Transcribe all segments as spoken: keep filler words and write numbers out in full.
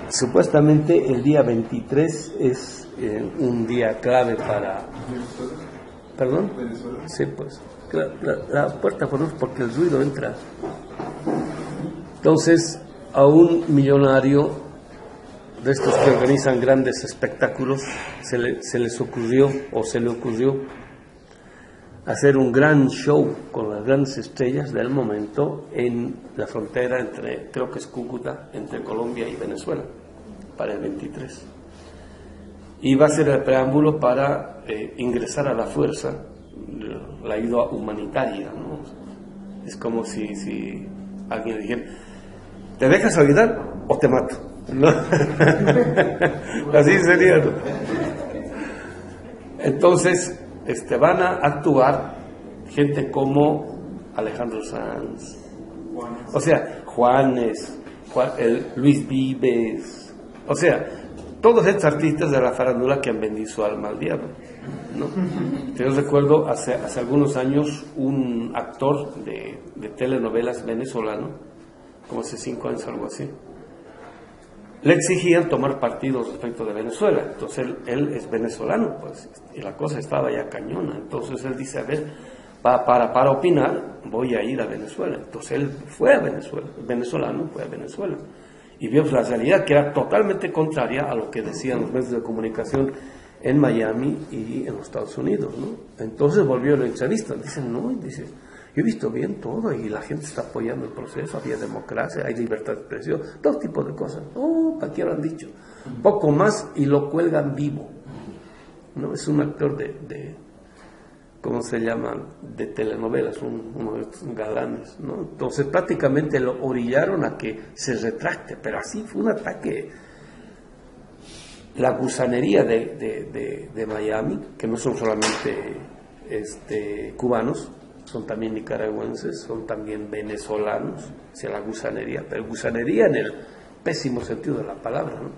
Supuestamente el día veintitrés es eh, un día clave para... ¿Perdón? Sí, pues. La, la, la puerta por luz porque el ruido entra. Entonces, a un millonario de estos que organizan grandes espectáculos se, le, se les ocurrió o se le ocurrió hacer un gran show con las grandes estrellas del momento en la frontera entre, creo que es Cúcuta, entre Colombia y Venezuela, para el veintitrés. Y va a ser el preámbulo para eh, ingresar a la fuerza la ayuda humanitaria, ¿no? Es como si, si alguien le dijera, ¿te dejas ayudar o te mato? ¿No? Así sería, ¿no? Entonces este, van a actuar gente como Alejandro Sanz, o sea, Juanes, Juan, el Luis Vives, o sea, todos estos artistas de la farándula que han vendido su alma al diablo, ¿no? Yo recuerdo hace, hace algunos años un actor de, de telenovelas venezolano, como hace cinco años, algo así, le exigían tomar partido respecto de Venezuela. Entonces él, él es venezolano, pues, y la cosa estaba ya cañona. Entonces él dice, a ver, para, para, para opinar voy a ir a Venezuela. Entonces él fue a Venezuela, venezolano fue a Venezuela, y vio la realidad que era totalmente contraria a lo que decían los medios de comunicación en Miami y en los Estados Unidos, ¿no? Entonces volvió a la entrevista, dicen, no, dice, yo he visto bien todo y la gente está apoyando el proceso, había democracia, hay libertad de expresión, todo tipo de cosas. Oh, ¿para qué lo han dicho? Poco más y lo cuelgan vivo, ¿no? Es un actor de, de ¿cómo se llama?, de telenovelas, un, uno de estos galanes, ¿no? Entonces prácticamente lo orillaron a que se retracte, pero así fue un ataque. La gusanería de, de, de, de Miami, que no son solamente este, cubanos, son también nicaragüenses, son también venezolanos, o sea, la gusanería, pero gusanería en el pésimo sentido de la palabra, ¿no?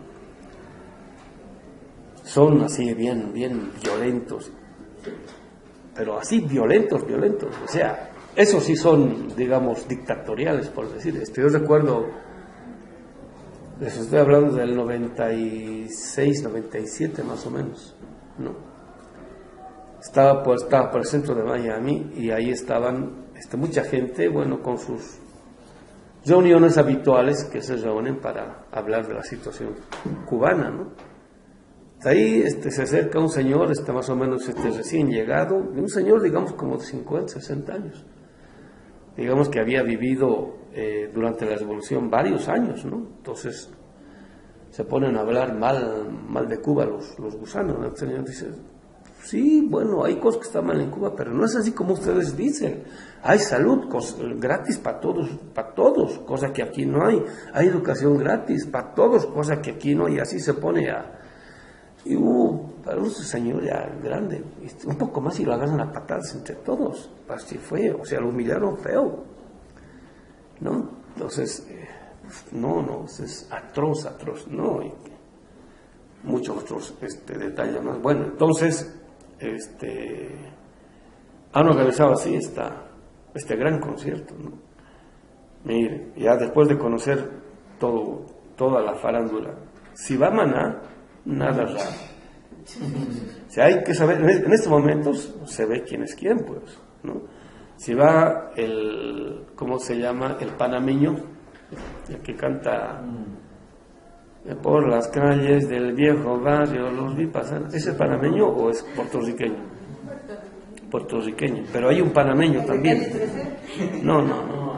Son así bien, bien violentos, pero así violentos, violentos, o sea, esos sí son, digamos, dictatoriales, por decir. Este, yo recuerdo, les estoy hablando del noventa y seis, noventa y siete más o menos, ¿no? Estaba por, estaba por el centro de Miami y ahí estaban este, mucha gente, bueno, con sus reuniones habituales que se reúnen para hablar de la situación cubana, ¿no? Ahí este, se acerca un señor, este, más o menos este, recién llegado, un señor, digamos, como de cincuenta, sesenta años, digamos que había vivido eh, durante la revolución varios años, ¿no? Entonces se ponen a hablar mal, mal de Cuba los, los gusanos, ¿no? El señor dice, sí, bueno, hay cosas que están mal en Cuba, pero no es así como ustedes dicen. Hay salud cos, gratis para todos, para todos, cosa que aquí no hay. Hay educación gratis para todos, cosa que aquí no hay. Y así se pone a... Y hubo, para un señor ya grande, un poco más y lo agarran a patadas entre todos. Así fue, o sea, lo humillaron feo, ¿no? Entonces, eh, no, no, es atroz, atroz, ¿no? Y muchos otros este, detalles más. Bueno, entonces, este, han organizado así esta, este gran concierto, ¿no? Mire, ya después de conocer todo, toda la farándula, si va Maná, nada raro. O sea, hay que saber, en estos momentos se ve quién es quién, pues, ¿no? Si va el, ¿cómo se llama?, el panameño, el que canta por las calles del viejo barrio, los vi pasar, ¿es el panameño o es puertorriqueño? Puertorriqueño, pero hay un panameño también. No, no, no.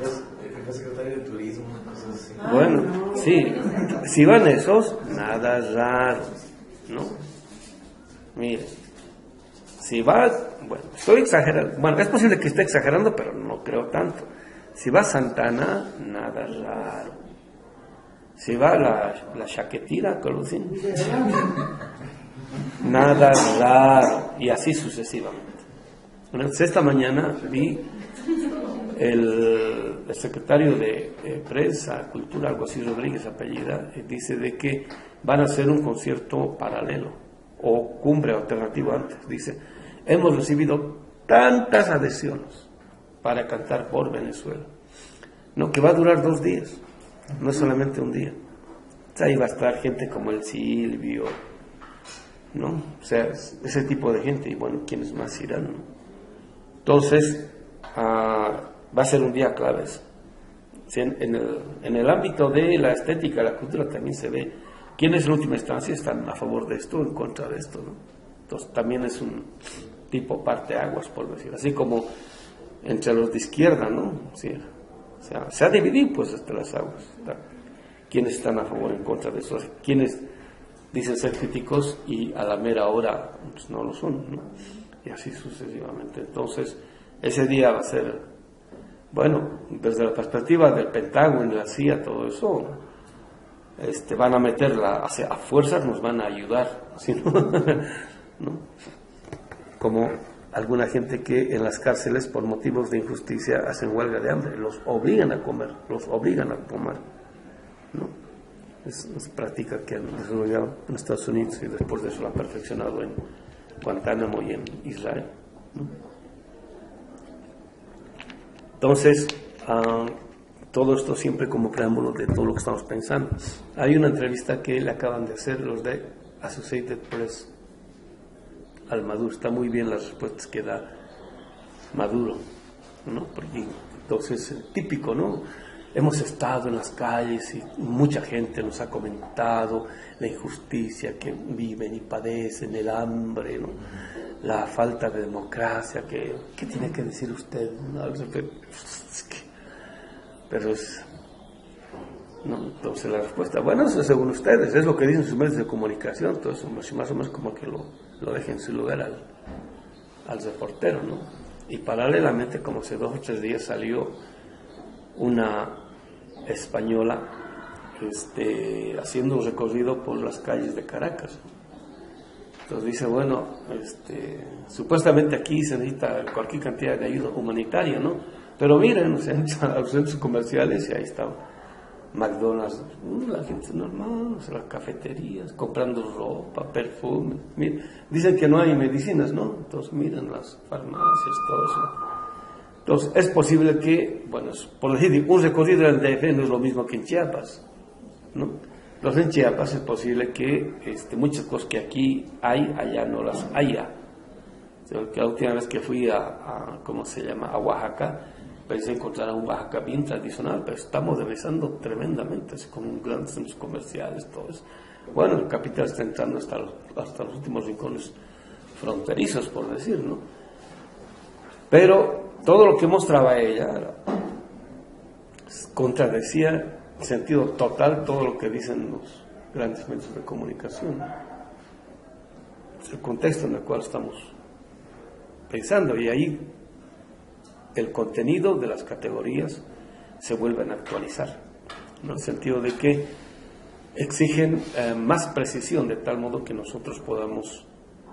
Bueno, sí, si van esos, nada raro, ¿no? Mire, si va, bueno, estoy exagerando, bueno, es posible que esté exagerando, pero no creo tanto. Si va Santana, nada raro. Si va la, la chaquetira, Colusín, nada raro, y así sucesivamente. Bueno, esta mañana vi el, el secretario de eh, Prensa, Cultura, algo así, Rodríguez apellida, eh, dice de que van a hacer un concierto paralelo o cumbre alternativa antes. Dice, hemos recibido tantas adhesiones para cantar por Venezuela, no, que va a durar dos días, no es solamente un día. Ahí va a estar gente como el Silvio, ¿no? O sea, ese tipo de gente, y bueno, ¿quiénes más irán, no? Entonces, uh, va a ser un día clave. En, en, el, en el ámbito de la estética, la cultura, también se ve quiénes en última instancia están a favor de esto o en contra de esto, ¿no? Entonces, también es un tipo parteaguas, por decir, así como entre los de izquierda, ¿no? Sí, o sea, se ha dividido pues hasta las aguas, ¿tá? Quiénes están a favor o en contra de eso, quiénes dicen ser críticos y a la mera hora pues, no lo son, ¿no? Y así sucesivamente. Entonces, ese día va a ser, bueno, desde la perspectiva del Pentágono, de la C I A, todo eso, este, van a meterla, o sea, a fuerzas nos van a ayudar, ¿sí, no? ¿No? Como alguna gente que en las cárceles por motivos de injusticia hacen huelga de hambre, los obligan a comer, los obligan a comer, ¿no? Es, es práctica que han desarrollado en Estados Unidos y después de eso lo han perfeccionado en Guantánamo y en Israel, ¿no? Entonces, uh, todo esto siempre como preámbulo de todo lo que estamos pensando. Hay una entrevista que le acaban de hacer los de Associated Press al Maduro. Está muy bien las respuestas que da Maduro, ¿no? Porque entonces, típico, ¿no? Hemos estado en las calles y mucha gente nos ha comentado la injusticia que viven y padecen, el hambre, ¿no? La falta de democracia. que ¿Qué tiene que decir usted? ¿No? Es que, pero es... ¿no? Entonces la respuesta, bueno, eso según ustedes, es lo que dicen sus medios de comunicación, entonces más o menos como que lo, lo dejen en su lugar al, al reportero, ¿no? Y paralelamente, como hace dos o tres días salió una española este, haciendo un recorrido por las calles de Caracas. Entonces dice, bueno, este, supuestamente aquí se necesita cualquier cantidad de ayuda humanitaria, ¿no? Pero miren, o sea, a los centros comerciales y ahí está McDonald's, la gente normal, o sea, las cafeterías, comprando ropa, perfume. Miren, dicen que no hay medicinas, ¿no? Entonces miren las farmacias, todo eso. Entonces, es posible que, bueno, por decir, un recorrido en el D F no es lo mismo que en Chiapas, ¿no? Entonces, en Chiapas es posible que este, muchas cosas que aquí hay, allá no las haya. O sea, que la última vez que fui a, a, ¿cómo se llama?, a Oaxaca, pensé encontrar a un Oaxaca bien tradicional, pero estamos regresando tremendamente, así como grandes centros comerciales, todo eso. Bueno, el capital está entrando hasta los, hasta los últimos rincones fronterizos, por decir, ¿no? Pero todo lo que mostraba ella contradecía en sentido total todo lo que dicen los grandes medios de comunicación. Es el contexto en el cual estamos pensando, y ahí el contenido de las categorías se vuelven a actualizar, ¿no? En el sentido de que exigen eh, más precisión, de tal modo que nosotros podamos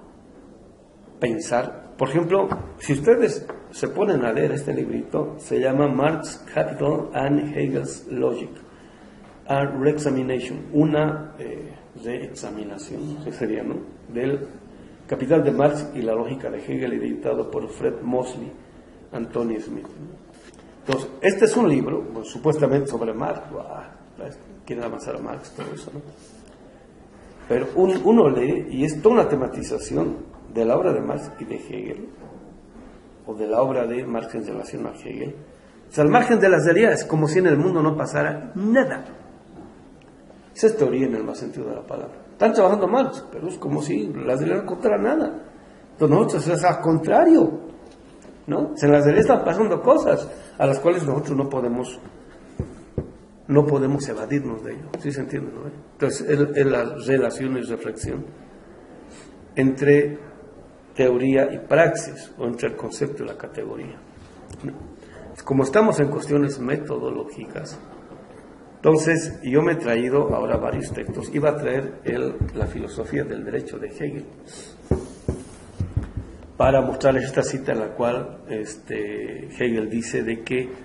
pensar. Por ejemplo, si ustedes se ponen a leer este librito, se llama Marx, Capital and Hegel's Logic, a Reexamination, una eh, reexaminación, que sería, ¿no?, del Capital de Marx y la lógica de Hegel, editado por Fred Mosley, Anthony Smith. Entonces, este es un libro, bueno, supuestamente sobre Marx, ¡buah! Quieren avanzar a Marx, todo eso, ¿no? Pero un, uno lee y es toda una tematización de la obra de Marx y de Hegel, o de la obra de Marx en relación a Hegel. O sea, al margen de las realidades, como si en el mundo no pasara nada. Esa es teoría en el más sentido de la palabra. Están trabajando Marx, pero es como si las realidades no contara nada. Entonces nosotros es al contrario, ¿no? En las realidades están pasando cosas a las cuales nosotros no podemos no podemos evadirnos de ello. ¿Sí se entiende, no? Entonces, es la relación y reflexión entre teoría y praxis, o entre el concepto y la categoría. Como estamos en cuestiones metodológicas, entonces yo me he traído ahora varios textos. Iba a traer el, la filosofía del derecho de Hegel, para mostrarles esta cita en la cual este, Hegel dice de que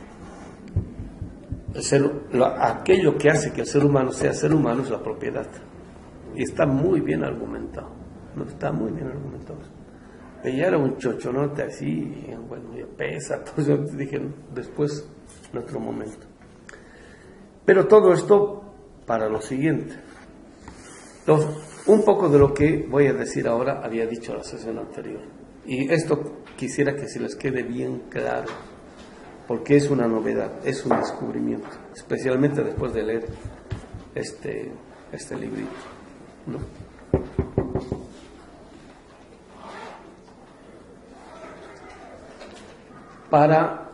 el ser, lo, aquello que hace que el ser humano sea ser humano es la propiedad. Y está muy bien argumentado. No está muy bien argumentado. Ella era un chochonote así, bueno, ya pesa, entonces yo dije, después, en otro momento. Pero todo esto para lo siguiente. Entonces, un poco de lo que voy a decir ahora había dicho en la sesión anterior. Y esto quisiera que se les quede bien claro, porque es una novedad, es un descubrimiento, especialmente después de leer este, este librito, ¿no? Para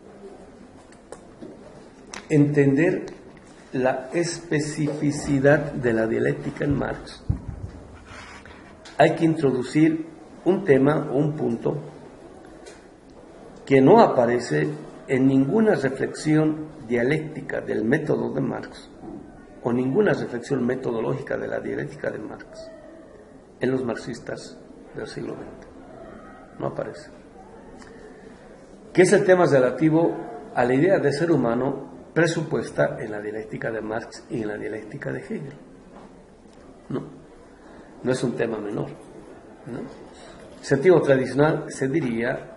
entender la especificidad de la dialéctica en Marx, hay que introducir un tema o un punto que no aparece en ninguna reflexión dialéctica del método de Marx o ninguna reflexión metodológica de la dialéctica de Marx en los marxistas del siglo veinte. No aparece. Que es el tema relativo a la idea de ser humano presupuesta en la dialéctica de Marx y en la dialéctica de Hegel. No, no es un tema menor, ¿no? En sentido tradicional se diría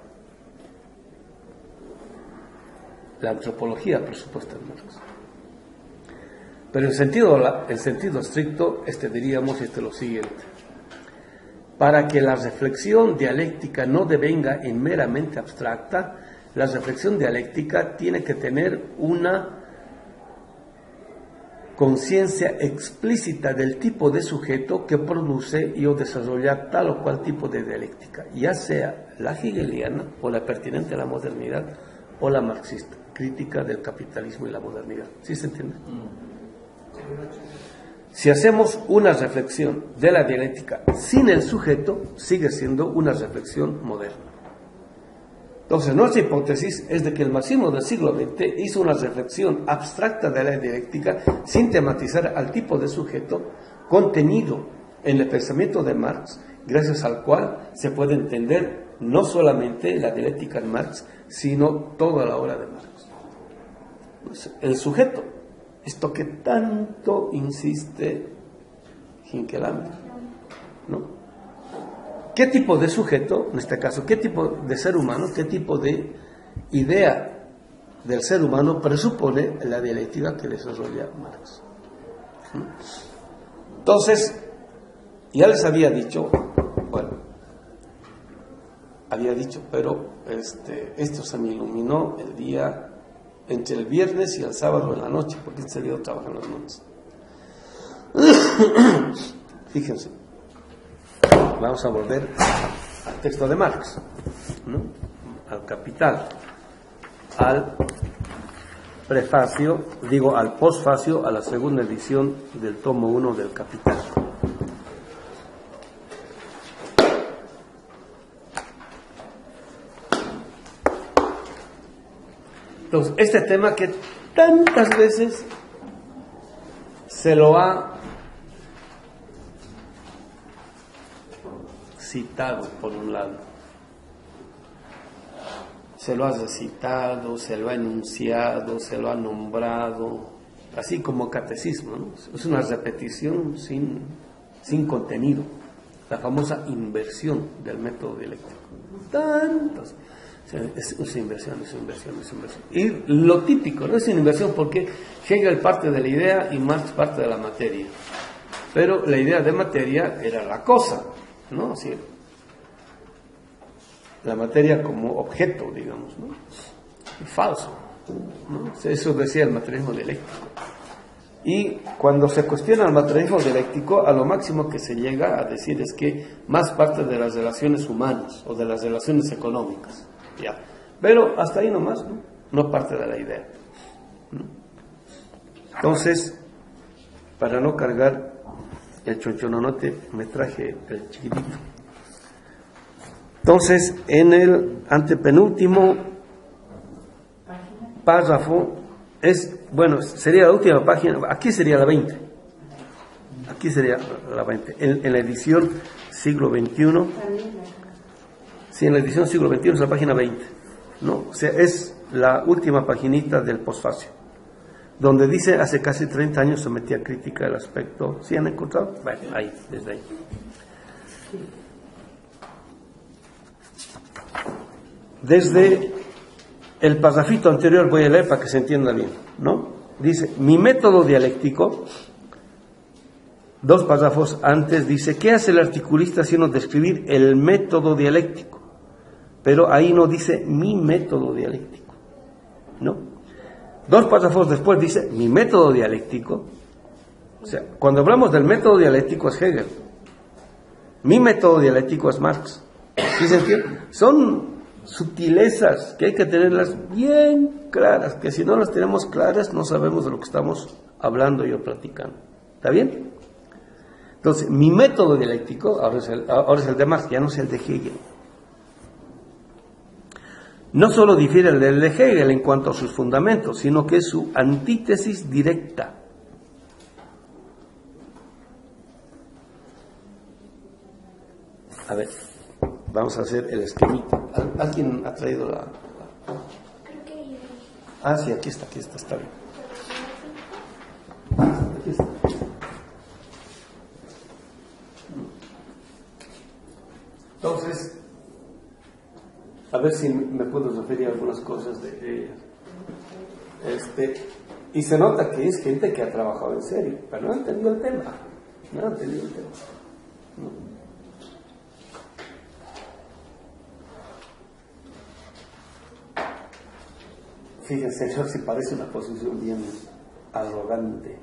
la antropología presupuesta en Marx. Pero en sentido, en sentido estricto, este diríamos este lo siguiente: para que la reflexión dialéctica no devenga en meramente abstracta, la reflexión dialéctica tiene que tener una conciencia explícita del tipo de sujeto que produce y o desarrolla tal o cual tipo de dialéctica, ya sea la hegeliana o la pertinente a la modernidad o la marxista, crítica del capitalismo y la modernidad. ¿Sí se entiende? Si hacemos una reflexión de la dialéctica sin el sujeto, sigue siendo una reflexión moderna. Entonces, nuestra hipótesis es de que el marxismo del siglo veinte hizo una reflexión abstracta de la dialéctica sin tematizar al tipo de sujeto contenido en el pensamiento de Marx, gracias al cual se puede entender no solamente la dialéctica en Marx, sino toda la obra de Marx. El sujeto, esto que tanto insiste Hinkelhammer, ¿no? ¿Qué tipo de sujeto, en este caso, qué tipo de ser humano, qué tipo de idea del ser humano presupone la dialéctica que desarrolla Marx? Entonces, ya les había dicho, bueno, había dicho, pero este, esto se me iluminó el día, entre el viernes y el sábado en la noche, porque he salido a trabajar en las noches. Fíjense. Vamos a volver al texto de Marx, ¿no? Al Capital, al prefacio, digo al postfacio, a la segunda edición del tomo uno del Capital. Entonces, este tema que tantas veces se lo ha citado, por un lado, se lo ha recitado, se lo ha enunciado, se lo ha nombrado, así como catecismo, ¿no? Es una repetición sin, sin contenido, la famosa inversión del método dialéctico. Tantos, o sea, es, es inversión, es inversión, es inversión. Y lo típico, no es una inversión porque Hegel parte de la idea y Marx parte de la materia, pero la idea de materia era la cosa, ¿no? Así, la materia como objeto, digamos, ¿no? Falso, ¿no? Eso decía el materialismo dialéctico. Y cuando se cuestiona el materialismo dialéctico, a lo máximo que se llega a decir es que más parte de las relaciones humanas o de las relaciones económicas, ya. Pero hasta ahí nomás, ¿no? No parte de la idea, ¿no? Entonces, para no cargar el chonchononote, me traje el chiquitito. Entonces, en el antepenúltimo párrafo, es, bueno, sería la última página, aquí sería la veinte, aquí sería la veinte, en, en la edición siglo veintiuno, sí, en la edición siglo veintiuno es la página veinte, ¿no? O sea, es la última paginita del postfacio, donde dice, hace casi treinta años sometía crítica al aspecto. ¿Sí han encontrado? Bueno, ahí, desde ahí. Desde el párrafito anterior voy a leer para que se entienda bien, ¿no? dice, mi método dialéctico, dos párrafos antes dice, ¿qué hace el articulista sino describir el método dialéctico? Pero ahí no dice mi método dialéctico, ¿no? Dos párrafos después dice, mi método dialéctico, o sea, cuando hablamos del método dialéctico es Hegel, mi método dialéctico es Marx. ¿Sí se entiende? Son sutilezas que hay que tenerlas bien claras, que si no las tenemos claras no sabemos de lo que estamos hablando y o platicando. ¿Está bien? Entonces, mi método dialéctico, ahora es el, ahora es el de Marx, ya no es el de Hegel. No solo difiere del de Hegel en cuanto a sus fundamentos, sino que es su antítesis directa. A ver, vamos a hacer el esquemita. ¿Alguien ha traído la...? la... Ah, sí, aquí está, aquí está, está bien. Aquí está. Entonces, a ver si me puedo referir a algunas cosas de, de este, y se nota que es gente que ha trabajado en serio, pero no ha entendido el tema, no ha entendido el tema. No. Fíjense, señor, si parece una posición bien arrogante.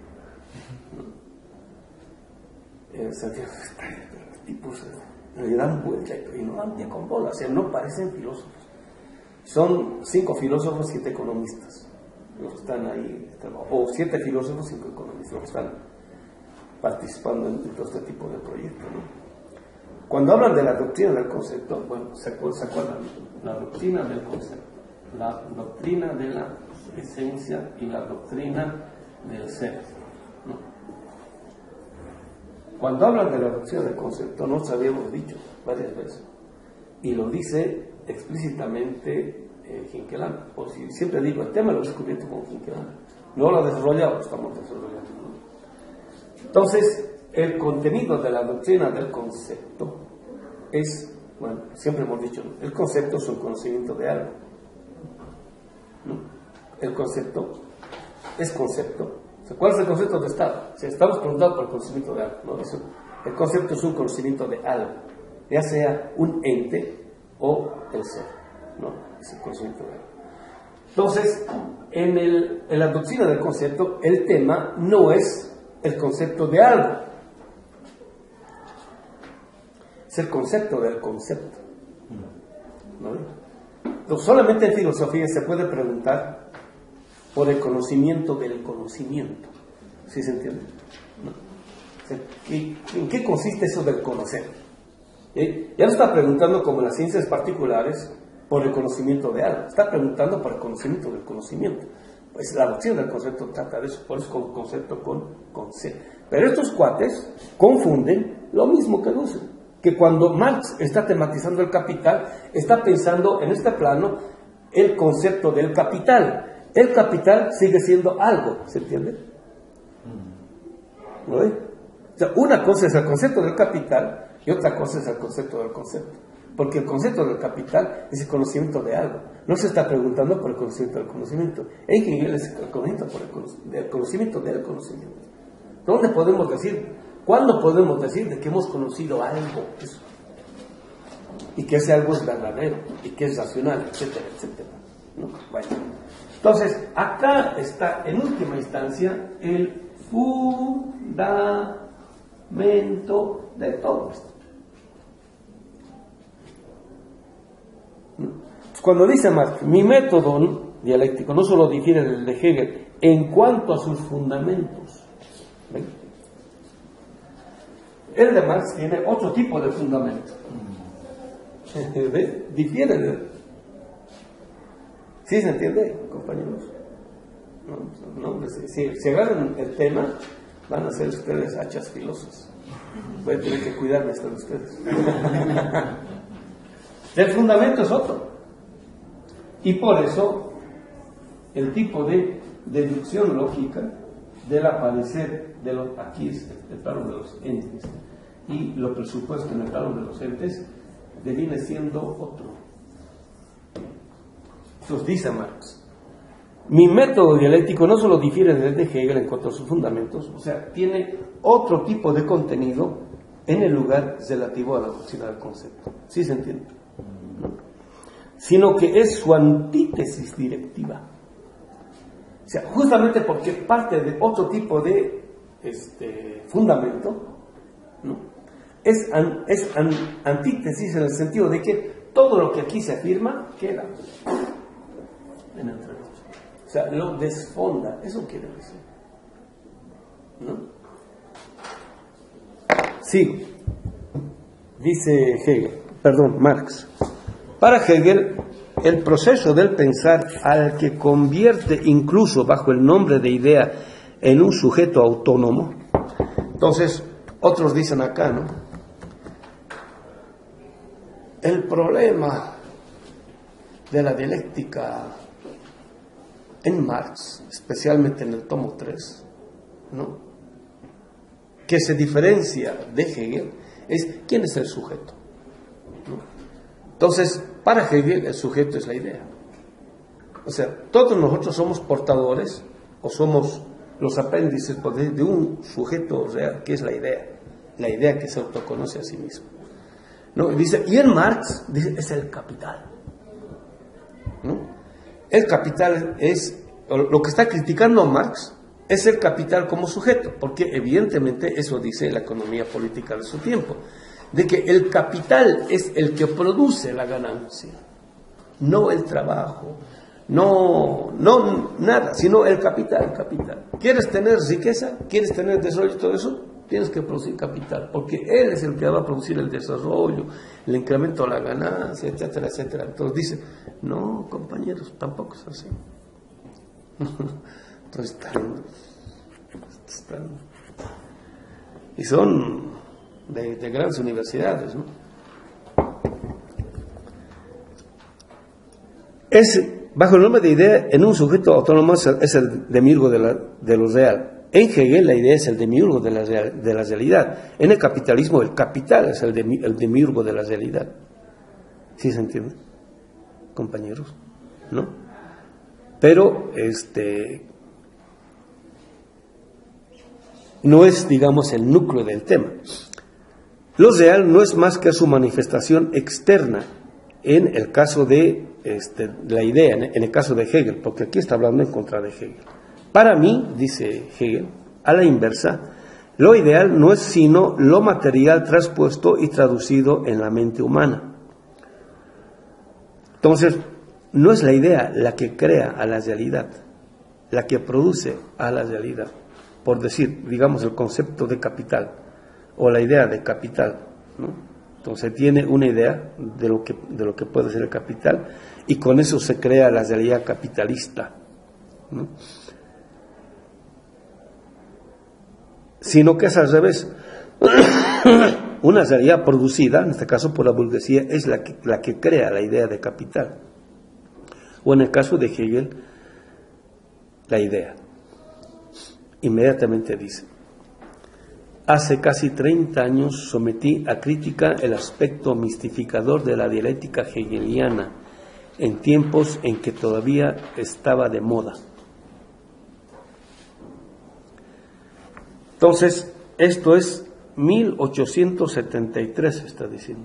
El sentido de los tipos le dan vuelta y no dan pie con bola, o sea, no parecen filósofos. Son cinco filósofos, siete economistas, los que están ahí, o siete filósofos, cinco economistas, los que están participando en todo este tipo de proyectos, ¿no? Cuando hablan de la doctrina del concepto, bueno, se acuerdan, la doctrina del concepto, la doctrina de la esencia y la doctrina del ser, ¿no? Cuando hablan de la doctrina del concepto, nos habíamos dicho varias veces, y lo dice explícitamente eh, Hinkelanda, o si siempre digo, el tema lo he descubierto con Hinkelanda, no lo ha desarrollado, estamos desarrollando, ¿no? Entonces, el contenido de la doctrina del concepto es, bueno, siempre hemos dicho, el concepto es un conocimiento de algo, ¿no? El concepto es concepto. ¿Cuál es el concepto de Estado? Si estamos preguntando por el conocimiento de algo, ¿no? Eso, el concepto es un conocimiento de algo, ya sea un ente o el ser, ¿no? Es el conocimiento de algo. Entonces, en, el, en la doctrina del concepto, el tema no es el concepto de algo, es el concepto del concepto, ¿no? Entonces, solamente en filosofía se puede preguntar por el conocimiento del conocimiento. ¿Sí se entiende? ¿No? O sea, ¿en qué consiste eso del conocer? ¿Eh? Ya no está preguntando como en las ciencias particulares por el conocimiento de algo, está preguntando por el conocimiento del conocimiento. Pues la doctrina del concepto trata de eso, por eso con concepto con concepto. Pero estos cuates confunden lo mismo que Dussel, que cuando Marx está tematizando el capital, está pensando en este plano el concepto del capital. El capital sigue siendo algo, ¿se entiende? ¿No ve? O sea, una cosa es el concepto del capital y otra cosa es el concepto del concepto. Porque el concepto del capital es el conocimiento de algo. No se está preguntando por el conocimiento del conocimiento. En Hegel es el conocimiento por el conocimiento, el conocimiento del conocimiento. ¿Dónde podemos decir? ¿Cuándo podemos decir de que hemos conocido algo? Eso. Y que ese algo es verdadero, y que es racional, etcétera, etcétera, ¿no? Bueno. Entonces, acá está, en última instancia, el fundamento de todo esto. Cuando dice Marx, mi método dialéctico no solo difiere del de Hegel en cuanto a sus fundamentos. ¿Ven? El de Marx tiene otro tipo de fundamento. ¿Ven? Difiere de... ¿Sí se entiende, compañeros? No, no, si, si, si agarran el tema, van a ser ustedes hachas filosas. Voy a tener que cuidarme hasta de ustedes. El fundamento es otro. Y por eso, el tipo de deducción lógica del aparecer de los, aquí es el plano de los entes, y lo presupuesto en el plano de los entes, deviene siendo otro. Entonces dice Marx, Mi método dialéctico no solo difiere de Hegel en cuanto a sus fundamentos, o sea, tiene otro tipo de contenido en el lugar relativo a la doctrina del concepto. ¿Sí se entiende? ¿No? Sino que es su antítesis directiva. O sea, justamente porque parte de otro tipo de este, fundamento, ¿no? es, an, es an, antítesis en el sentido de que todo lo que aquí se afirma queda en el entredicho. O sea, lo desfonda, eso quiere decir, ¿no? Sí, dice Hegel, perdón, Marx. Para Hegel, el proceso del pensar al que convierte incluso bajo el nombre de idea en un sujeto autónomo. Entonces, otros dicen acá, ¿no? El problema de la dialéctica en Marx, especialmente en el tomo tres, ¿no? que se diferencia de Hegel, es quién es el sujeto, ¿no? Entonces, para Hegel el sujeto es la idea. O sea, todos nosotros somos portadores o somos los apéndices de un sujeto real, que es la idea, la idea que se autoconoce a sí mismo, ¿no? Dice, y en Marx dice, es el capital, ¿no? El capital es, lo que está criticando a Marx es el capital como sujeto, porque evidentemente eso dice la economía política de su tiempo, de que el capital es el que produce la ganancia, no el trabajo, no, no nada, sino el capital, el capital. ¿Quieres tener riqueza? ¿Quieres tener desarrollo y todo eso? Tienes que producir capital, porque él es el que va a producir el desarrollo, el incremento de la ganancia, etcétera, etcétera. Entonces dice, no, compañeros, tampoco es así. Entonces están, están y son de, de grandes universidades, ¿no? Es, bajo el nombre de idea, en un sujeto autónomo es el demiurgo de, la, de lo real. En Hegel la idea es el demiurgo de la, de la realidad. En el capitalismo el capital es el, demi, el demiurgo de la realidad. ¿Sí se entiende, compañeros? ¿No? Pero este no es, digamos, el núcleo del tema. Lo real no es más que su manifestación externa en el caso de este, la idea, en el caso de Hegel, porque aquí está hablando en contra de Hegel. Para mí, dice Hegel, a la inversa, lo ideal no es sino lo material traspuesto y traducido en la mente humana. Entonces, no es la idea la que crea a la realidad, la que produce a la realidad. Por decir, digamos, el concepto de capital o la idea de capital, ¿no? Entonces tiene una idea de lo que, de lo que puede ser el capital y con eso se crea la realidad capitalista, ¿no? Sino que es al revés. Una realidad producida, en este caso por la burguesía, es la que, la que crea la idea de capital. O en el caso de Hegel, la idea. Inmediatamente dice, hace casi treinta años sometí a crítica el aspecto mistificador de la dialéctica hegeliana, en tiempos en que todavía estaba de moda. Entonces, esto es mil ochocientos setenta y tres, está diciendo.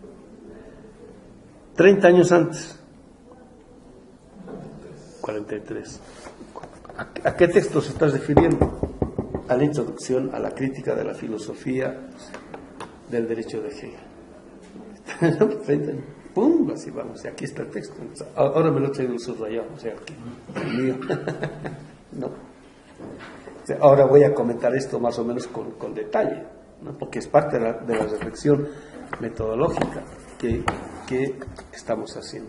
treinta años antes. cuarenta y tres. ¿A, a qué texto se está refiriendo? A la introducción a la crítica de la filosofía del derecho de Hegel. ¡Pum! Así vamos, y aquí está el texto. Ahora me lo he traído subrayado, o sea, aquí, el mío. No. Ahora voy a comentar esto más o menos con, con detalle, ¿no? Porque es parte de la, de la reflexión metodológica que, que estamos haciendo.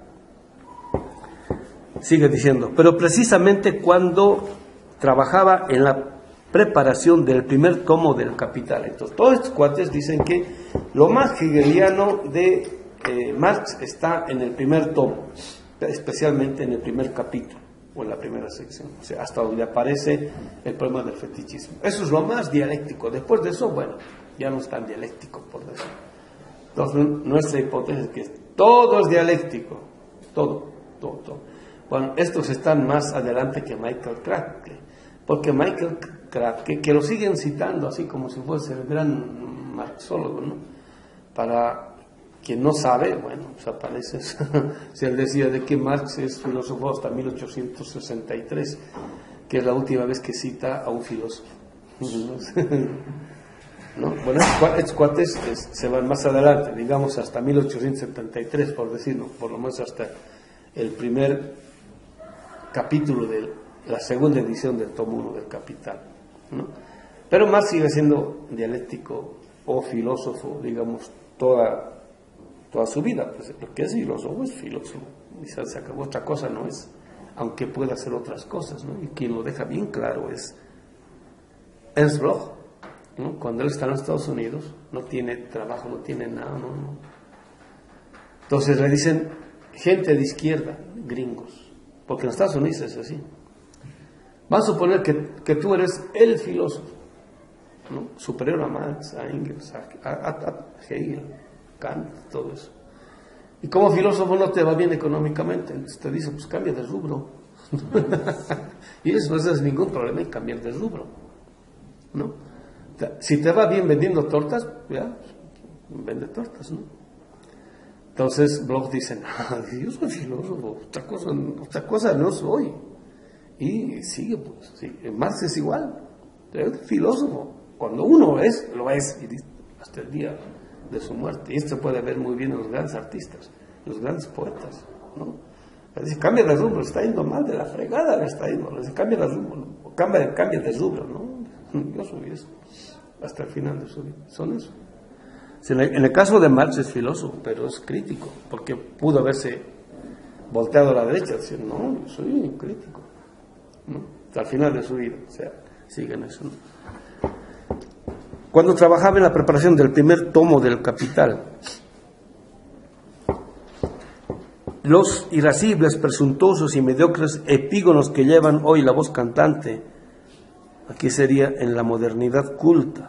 Sigue diciendo, pero precisamente cuando trabajaba en la preparación del primer tomo del Capital, entonces todos estos cuates dicen que lo más hegeliano de eh, Marx está en el primer tomo, especialmente en el primer capítulo o en la primera sección, o sea, hasta donde aparece el problema del fetichismo. Eso es lo más dialéctico. Después de eso, bueno, ya no es tan dialéctico, por decir. Entonces, nuestra hipótesis es que todo es dialéctico, todo, todo, todo. Bueno, estos están más adelante que Michael Krake, porque Michael Krake, que lo siguen citando así como si fuese el gran marxólogo, ¿no? Para quien no sabe, bueno, pues aparece, si él decía de que Marx es filósofo hasta mil ochocientos sesenta y tres, que es la última vez que cita a un filósofo. ¿No? Bueno, estos cuates es, se van más adelante, digamos hasta mil ochocientos setenta y tres, por decirlo, por lo menos hasta el primer capítulo de la segunda edición del tomo uno del Capital, ¿no? Pero Marx sigue siendo dialéctico o filósofo, digamos, toda, toda su vida. Pues lo que es filósofo es filósofo, y se acabó. Otra cosa no es, aunque pueda hacer otras cosas, ¿no? Y quien lo deja bien claro es Ernst Bloch, ¿no? Cuando él está en los Estados Unidos, no tiene trabajo, no tiene nada, no, no. Entonces le dicen gente de izquierda, gringos, porque en los Estados Unidos es así. Vamos a suponer que, que tú eres el filósofo, ¿no? Superior a Marx, a Engels, a, a, a Hegel, Kant, todo eso. Y como filósofo no te va bien económicamente, entonces te dice, pues cambia de rubro. Y eso no es ningún problema en cambiar de rubro, ¿no? Si te va bien vendiendo tortas, ya, vende tortas, ¿no? Entonces Bloch dice, no, yo soy filósofo, otra cosa, otra cosa no soy. Y sigue, pues, sí. Marx es igual, es filósofo. Cuando uno es, lo es, y hasta el día de su muerte. Y esto se puede ver muy bien en los grandes artistas, los grandes poetas, ¿no? Dice, cambia de rubro, está yendo mal de la fregada, le está yendo. Le dice, cambia de rubro, cambia, cambia de rubro, ¿no? Yo soy eso, hasta el final de su vida. Son eso. En el, en el caso de Marx es filósofo, pero es crítico, porque pudo haberse volteado a la derecha, decir, no, yo soy un crítico, ¿no? Hasta el final de su vida, o sea, siguen eso, ¿no? Cuando trabajaba en la preparación del primer tomo del Capital, los irascibles, presuntuosos y mediocres epígonos que llevan hoy la voz cantante, aquí sería en la modernidad culta,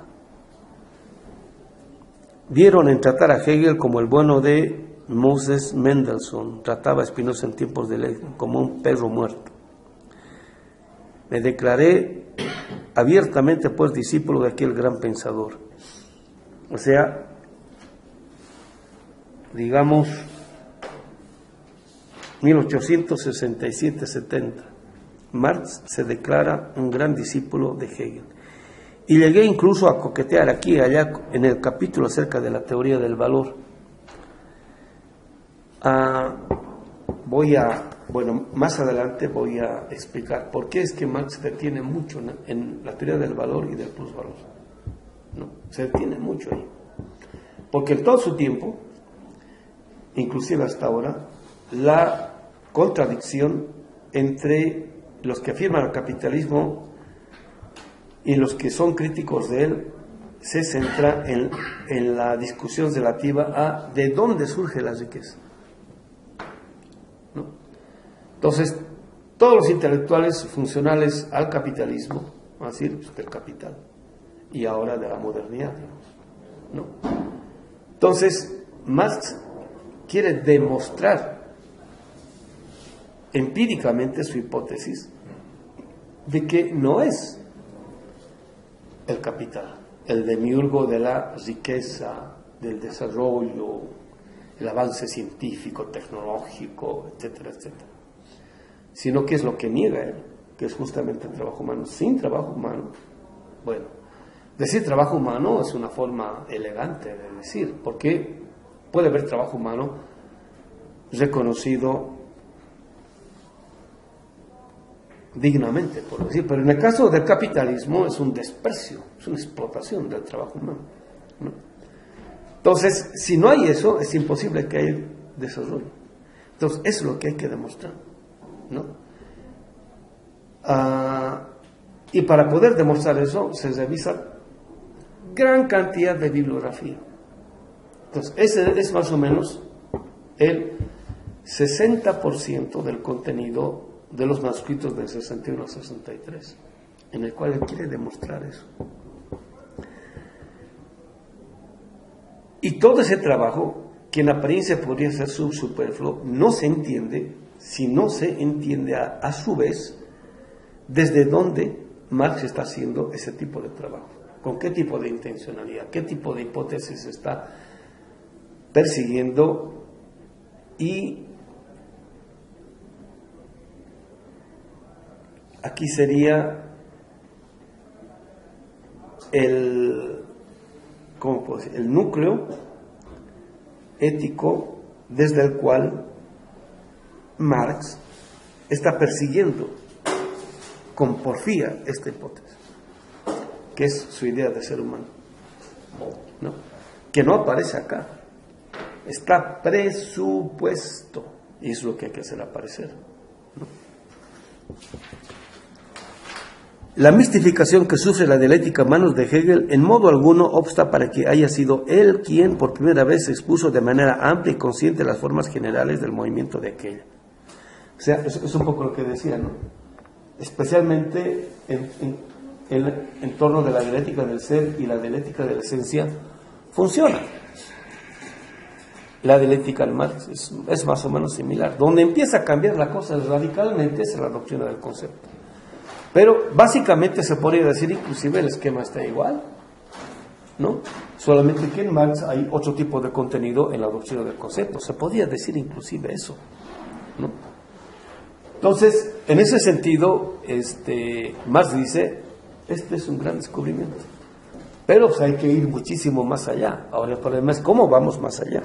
dieron en tratar a Hegel como el bueno de Moses Mendelssohn trataba a Spinoza en tiempos de ley, como un perro muerto. Me declaré abiertamente pues discípulo de aquel gran pensador. O sea, digamos mil ochocientos sesenta y siete setenta, Marx se declara un gran discípulo de Hegel. Y llegué incluso a coquetear aquí y allá en el capítulo acerca de la teoría del valor. Ah, voy a, bueno, más adelante voy a explicar por qué es que Marx se detiene mucho en, en la teoría del valor y del plusvalor. ¿No? Se detiene mucho ahí. Porque en todo su tiempo, inclusive hasta ahora, la contradicción entre los que afirman el capitalismo y los que son críticos de él se centra en, en la discusión relativa a de dónde surge la riqueza, ¿no? Entonces, todos los intelectuales funcionales al capitalismo van a decir pues, del capital y ahora de la modernidad, digamos, ¿no? Entonces, Marx quiere demostrar empíricamente su hipótesis de que no es el capital, el demiurgo de la riqueza, del desarrollo, el avance científico, tecnológico, etcétera, etcétera, sino que es lo que niega él, que es justamente el trabajo humano. Sin trabajo humano, bueno, decir trabajo humano es una forma elegante de decir, porque puede haber trabajo humano reconocido dignamente, por decir, pero en el caso del capitalismo es un desprecio, es una explotación del trabajo humano, ¿no? Entonces, si no hay eso, es imposible que haya desarrollo. Entonces, eso es lo que hay que demostrar, ¿no? Ah, y para poder demostrar eso, se revisa gran cantidad de bibliografía. Entonces, ese es más o menos el sesenta por ciento del contenido de los manuscritos del sesenta y uno al sesenta y tres, en el cual él quiere demostrar eso. Y todo ese trabajo, que en apariencia podría ser superfluo, no se entiende si no se entiende a, a su vez desde dónde Marx está haciendo ese tipo de trabajo, con qué tipo de intencionalidad, qué tipo de hipótesis está persiguiendo. Y aquí sería el, ¿cómo puedo decir?, el núcleo ético desde el cual Marx está persiguiendo con porfía esta hipótesis, que es su idea de ser humano, ¿no?, que no aparece acá, está presupuesto, y es lo que hay que hacer aparecer, ¿no? La mistificación que sufre la dialéctica a manos de Hegel en modo alguno obsta para que haya sido él quien por primera vez expuso de manera amplia y consciente las formas generales del movimiento de aquella. O sea, es, es un poco lo que decía, ¿no? Especialmente en, en, en el entorno de la dialéctica del ser y la dialéctica de la esencia funciona. La dialéctica de Marx es, es más o menos similar. Donde empieza a cambiar la cosa radicalmente es en la doctrina del concepto. Pero básicamente se podría decir, inclusive el esquema está igual, ¿no? Solamente que en Marx hay otro tipo de contenido en la doctrina del concepto. Se podría decir inclusive eso, ¿no? Entonces, en ese sentido, este, Marx dice, este es un gran descubrimiento. Pero pues, hay que ir muchísimo más allá. Ahora el problema es cómo vamos más allá.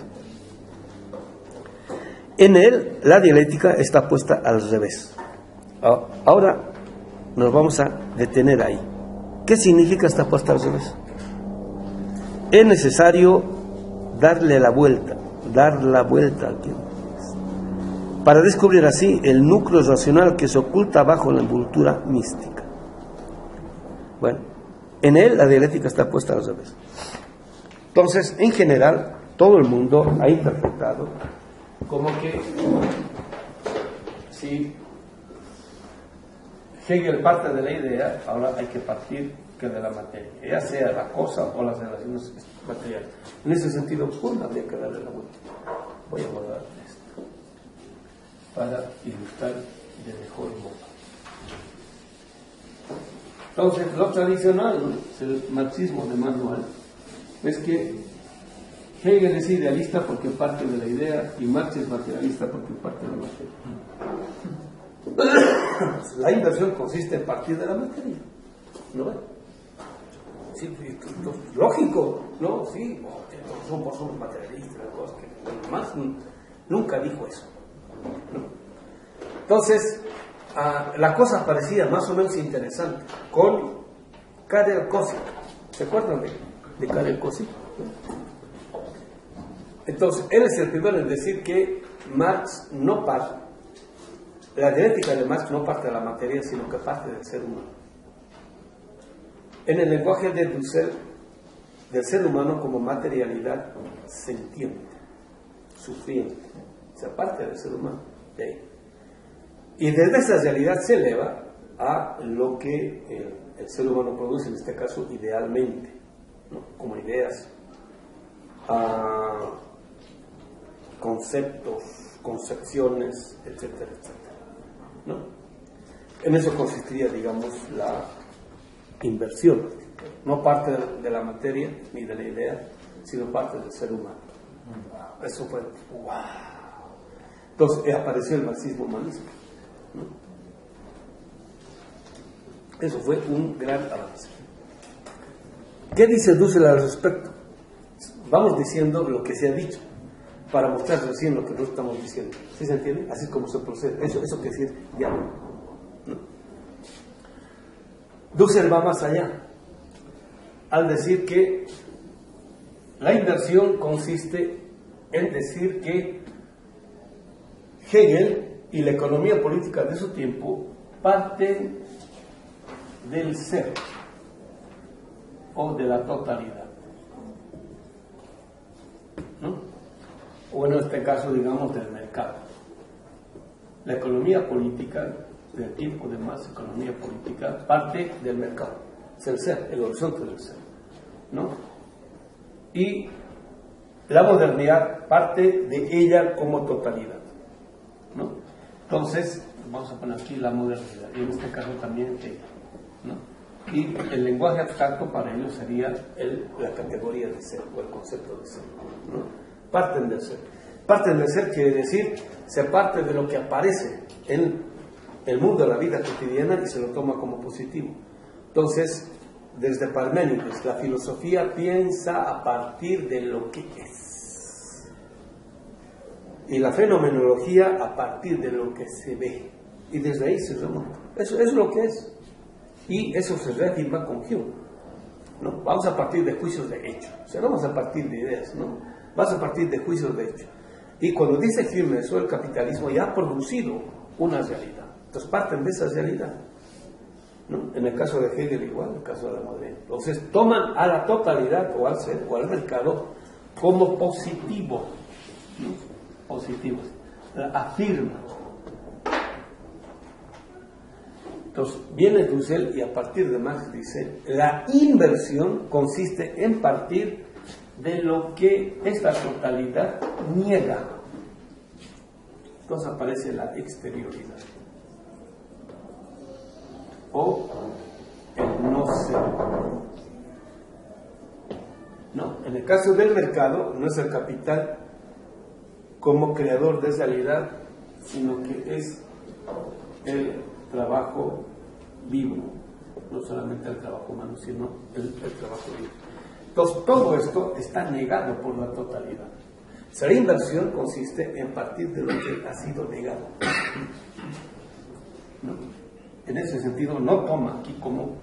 En él, la dialéctica está puesta al revés. Ahora nos vamos a detener ahí. ¿Qué significa esta puesta al revés? Es necesario darle la vuelta, dar la vuelta al tiempo, para descubrir así el núcleo racional que se oculta bajo la envoltura mística. Bueno, en él la dialéctica está puesta al revés. Entonces, en general, todo el mundo ha interpretado como que si Hegel parte de la idea, ahora hay que partir que de la materia, ya sea la cosa o las relaciones materiales. En ese sentido, pues habría que darle la vuelta. Voy a guardar esto para ilustrar de mejor modo. Entonces, lo tradicional, el marxismo de manual, es que Hegel es idealista porque parte de la idea y Marx es materialista porque parte de la materia. La inversión consiste en partir de la materia, ¿no? Sí, lógico, ¿no? Sí, todos somos, somos materialistas, cosas que Marx nunca dijo eso, ¿no? Entonces, uh, la cosa parecía más o menos interesante con Karel Kosik. ¿Se acuerdan de, de Karel Kosik? Entonces, él es el primero en decir que Marx no parte, la dialéctica de Marx no parte de la materia, sino que parte del ser humano. En el lenguaje del ser, del ser humano como materialidad sentiente, sufriente, o sea, parte del ser humano. ¿Sí? Y desde esa realidad se eleva a lo que el, el ser humano produce, en este caso idealmente, ¿no? Como ideas, a conceptos, concepciones, etcétera, etcétera, ¿no? En eso consistiría, digamos, la inversión. No parte de la materia ni de la idea, sino parte del ser humano. Eso fue, wow. Entonces apareció el marxismo humanista, ¿no? Eso fue un gran avance. ¿Qué dice Dussel al respecto? Vamos diciendo lo que se ha dicho para mostrar recién lo que nosotros estamos diciendo. ¿Sí se entiende? Así es como se procede. Eso, eso quiere decir ya. ¿No? Dussel va más allá al decir que la inversión consiste en decir que Hegel y la economía política de su tiempo parten del ser o de la totalidad, ¿no? O en este caso, digamos, del mercado. La economía política del tiempo de Marx, economía política, parte del mercado, es el ser, el horizonte del ser, ¿no? Y la modernidad parte de ella como totalidad, ¿no? Entonces, vamos a poner aquí la modernidad, y en este caso también Hegel, ¿no? Y el lenguaje abstracto para ellos sería el, la categoría de ser, o el concepto de ser, ¿no? Parten del ser. Parten del ser quiere decir, se parte de lo que aparece en el mundo de la vida cotidiana y se lo toma como positivo. Entonces, desde Parménides, la filosofía piensa a partir de lo que es. Y la fenomenología a partir de lo que se ve. Y desde ahí se remonta. Eso, eso es lo que es. Y eso se reafirma con Hume, ¿no? Vamos a partir de juicios de hecho. O sea, no vamos a partir de ideas, ¿no? Vamos a partir de juicios de hecho. Y cuando dice Hume eso, el capitalismo ya ha producido una realidad. Entonces parten de esa realidad, ¿no? En el caso de Hegel igual, en el caso de la modernidad. Entonces toman a la totalidad o al ser o al mercado como positivo, ¿no? Positivos. Afirman. Entonces viene Dussel y a partir de Marx dice, la inversión consiste en partir de lo que esta totalidad niega. Entonces aparece la exterioridad o el no ser. No, en el caso del mercado no es el capital como creador de realidad, sino que es el trabajo vivo, no solamente el trabajo humano, sino el, el trabajo vivo. Entonces, todo esto está negado por la totalidad. La inversión consiste en partir de lo que ha sido negado, ¿no? En ese sentido, no toma aquí como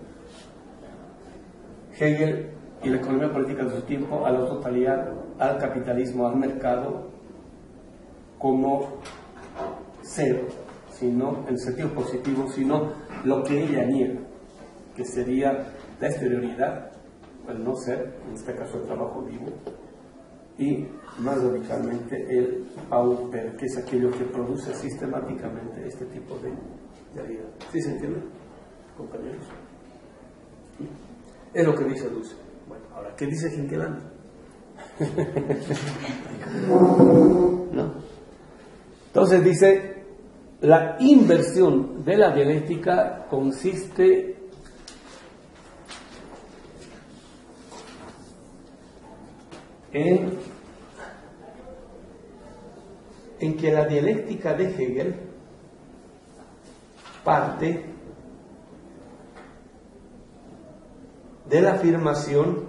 Hegel y la economía política de su tiempo a la totalidad, al capitalismo, al mercado, como cero, sino en sentido positivo, sino lo que ella niega, que sería la exterioridad, el no ser, en este caso el trabajo vivo, y más radicalmente el pauper, que es aquello que produce sistemáticamente este tipo de realidad. ¿Sí se entiende, compañeros? Es lo que dice Dussel. Bueno, ahora, ¿qué dice Hinkeland? ¿No? Entonces dice, la inversión de la dialéctica consiste en, en que la dialéctica de Hegel parte de la afirmación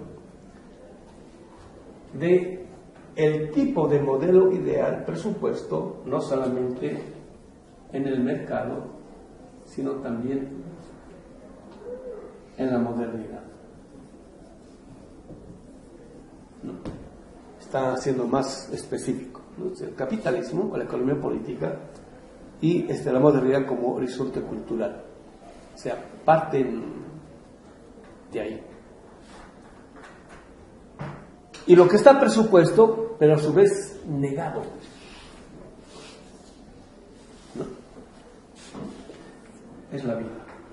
de el tipo de modelo ideal presupuesto no solamente en el mercado, sino también en la modernidad, ¿no? Está siendo más específico, ¿no? El capitalismo o la economía política y este, la modernidad como horizonte cultural. O sea, parten de ahí. Y lo que está presupuesto, pero a su vez negado, ¿no? Es la vida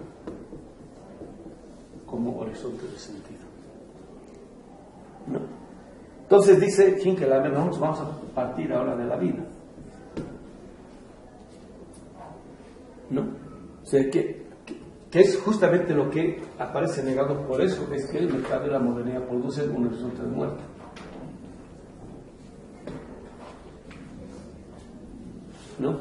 como horizonte de sentido, ¿no? Entonces dice Hinkeland, vamos, vamos a partir ahora de la vida, ¿no? O sea, que, que, que es justamente lo que aparece negado. Por eso es que el mercado y la modernidad producen un horizonte de muerte, ¿no?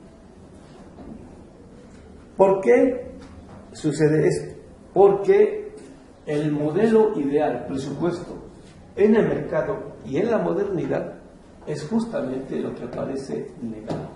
¿Por qué sucede esto? Porque el modelo ideal, presupuesto, en el mercado y en la modernidad es justamente lo que aparece negado,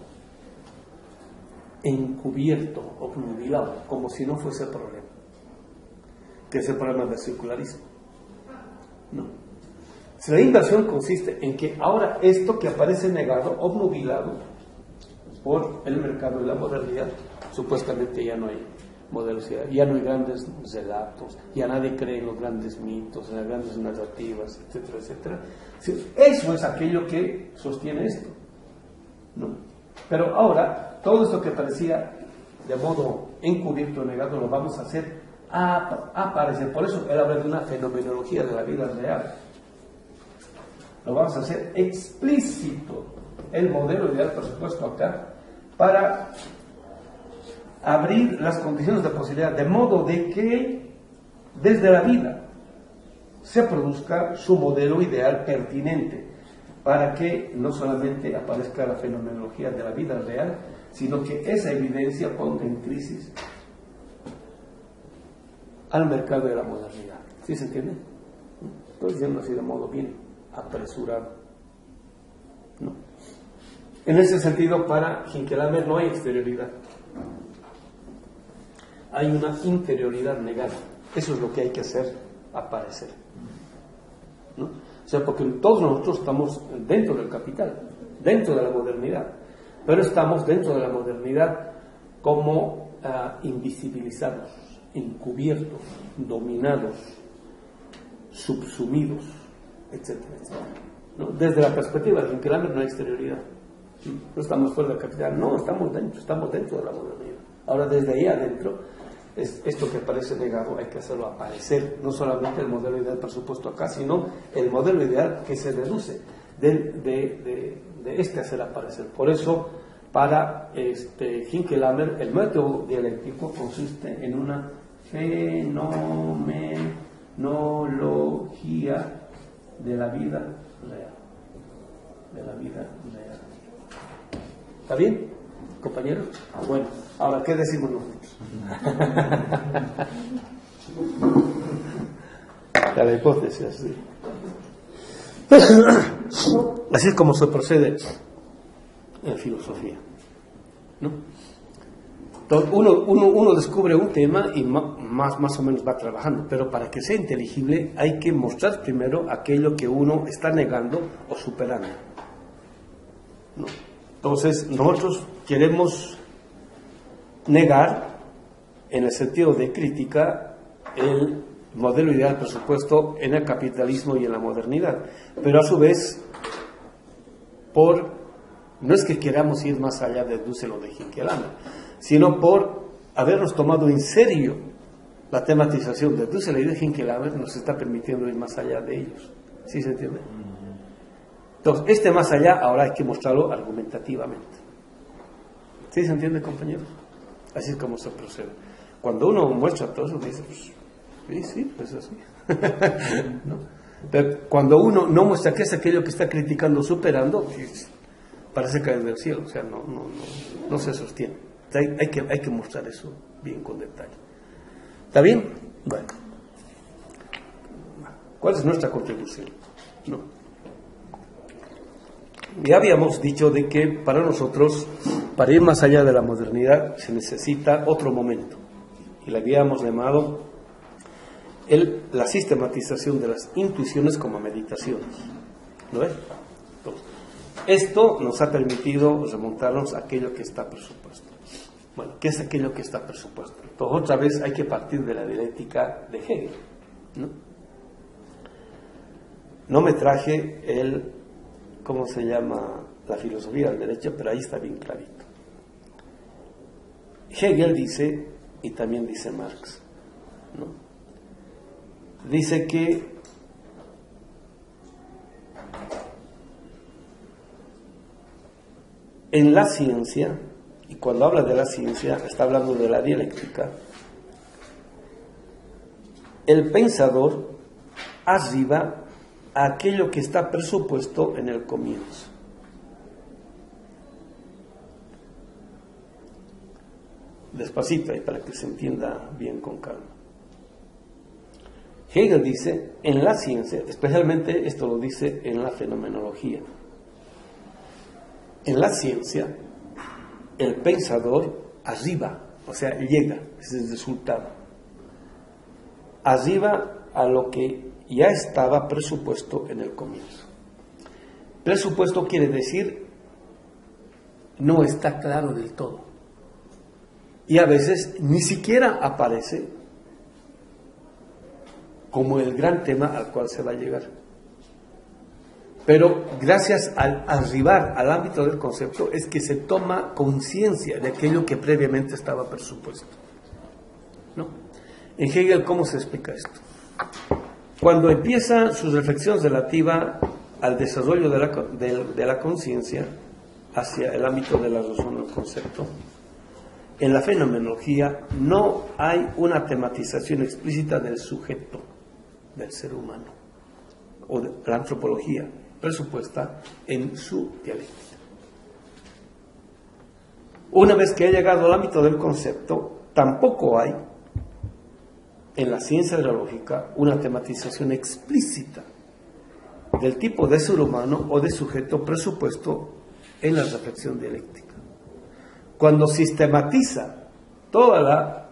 encubierto, obnubilado, como si no fuese el problema, que es el problema del circularismo, ¿no? Si la inversión consiste en que ahora esto que aparece negado, obnubilado por el mercado y la modernidad, supuestamente ya no hay modelos, ya no hay grandes relatos, ya nadie cree en los grandes mitos, en las grandes narrativas, etcétera, etcétera. Eso es aquello que sostiene esto, ¿no? Pero ahora, todo esto que parecía de modo encubierto, negado, lo vamos a hacer a, a aparecer. Por eso él habla de una fenomenología de la vida real. Lo vamos a hacer explícito, el modelo ideal, por supuesto, acá, para abrir las condiciones de posibilidad, de modo de que desde la vida se produzca su modelo ideal pertinente, para que no solamente aparezca la fenomenología de la vida real, sino que esa evidencia ponga en crisis al mercado de la modernidad. ¿Sí se entiende? Estoy diciendo así de modo bien apresurado, ¿no? En ese sentido, para Hinckelhammer no hay exterioridad, hay una interioridad negada. Eso es lo que hay que hacer aparecer, ¿no? O sea, porque todos nosotros estamos dentro del capital, dentro de la modernidad, pero estamos dentro de la modernidad como uh, invisibilizados, encubiertos, dominados, subsumidos, etcétera, etcétera, ¿no? Desde la perspectiva de Hinckelhammer no hay exterioridad. No estamos fuera del capital, no, estamos dentro, estamos dentro de la modernidad. Ahora, desde ahí adentro, es esto que parece negado hay que hacerlo aparecer, no solamente el modelo ideal presupuesto acá, sino el modelo ideal que se deduce de, de, de, de este hacer aparecer. Por eso, para este, Hinckelhammer, el método dialéctico consiste en una fenomenología de la vida real, de la vida real. ¿Está bien, compañeros? Bueno, ahora, ¿qué decimos nosotros? La hipótesis, sí. Así es como se procede en filosofía, ¿no? Entonces, uno, uno, uno descubre un tema y más, más o menos va trabajando, pero para que sea inteligible hay que mostrar primero aquello que uno está negando o superando, ¿no? Entonces, nosotros queremos negar, en el sentido de crítica, el modelo ideal presupuesto en el capitalismo y en la modernidad, pero a su vez, por no es que queramos ir más allá de Dussel o de Hinckelhammer, sino por habernos tomado en serio la tematización de Dussel y de Hinckelhammer, nos está permitiendo ir más allá de ellos. ¿Sí se entiende? Entonces, este más allá ahora hay que mostrarlo argumentativamente. ¿Sí se entiende, compañeros? Así es como se procede. Cuando uno muestra todo eso, dice, pues, sí, sí, pues así. ¿No? Pero cuando uno no muestra qué es aquello que está criticando, superando, pues, parece caer del cielo, o sea, no, no, no, no se sostiene. Hay, hay, que, hay que mostrar eso bien con detalle. ¿Está bien? Bueno. ¿Cuál es nuestra contribución? No. Ya habíamos dicho de que para nosotros, para ir más allá de la modernidad, se necesita otro momento. Y le habíamos llamado el, la sistematización de las intuiciones como meditaciones. ¿Lo ves? Entonces, esto nos ha permitido remontarnos a aquello que está presupuesto. Bueno, ¿qué es aquello que está presupuesto? Entonces, otra vez hay que partir de la dialéctica de Hegel, ¿no? No me traje el, ¿cómo se llama? La filosofía del derecho, pero ahí está bien clarito. Hegel dice, y también dice Marx, ¿no? Dice que en la ciencia, y cuando habla de la ciencia, está hablando de la dialéctica, el pensador arriba a aquello que está presupuesto en el comienzo. Despacito ahí para que se entienda bien con calma. Hegel dice, en la ciencia, especialmente esto lo dice en la fenomenología, en la ciencia, el pensador arriba, o sea, llega, es el resultado, arriba a lo que ya estaba presupuesto en el comienzo. Presupuesto quiere decir no está claro del todo. Y a veces ni siquiera aparece como el gran tema al cual se va a llegar. Pero gracias al arribar al ámbito del concepto es que se toma conciencia de aquello que previamente estaba presupuesto, ¿no? En Hegel, ¿cómo se explica esto? Cuando empieza sus reflexiones relativas al desarrollo de la, de, de la conciencia hacia el ámbito de la razón del concepto, en la fenomenología no hay una tematización explícita del sujeto, del ser humano, o de la antropología presupuesta en su dialéctica. Una vez que ha llegado al ámbito del concepto, tampoco hay en la ciencia de la lógica una tematización explícita del tipo de ser humano o de sujeto presupuesto en la reflexión dialéctica. Cuando sistematiza toda la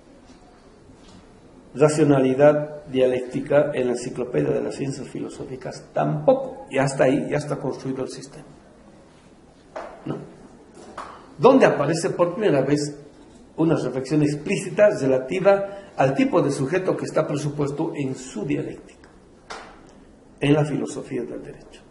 racionalidad dialéctica en la enciclopedia de las ciencias filosóficas, tampoco, y hasta ahí ya está construido el sistema, ¿no? Donde aparece por primera vez una reflexión explícita relativa al tipo de sujeto que está presupuesto en su dialéctica, en la filosofía del derecho.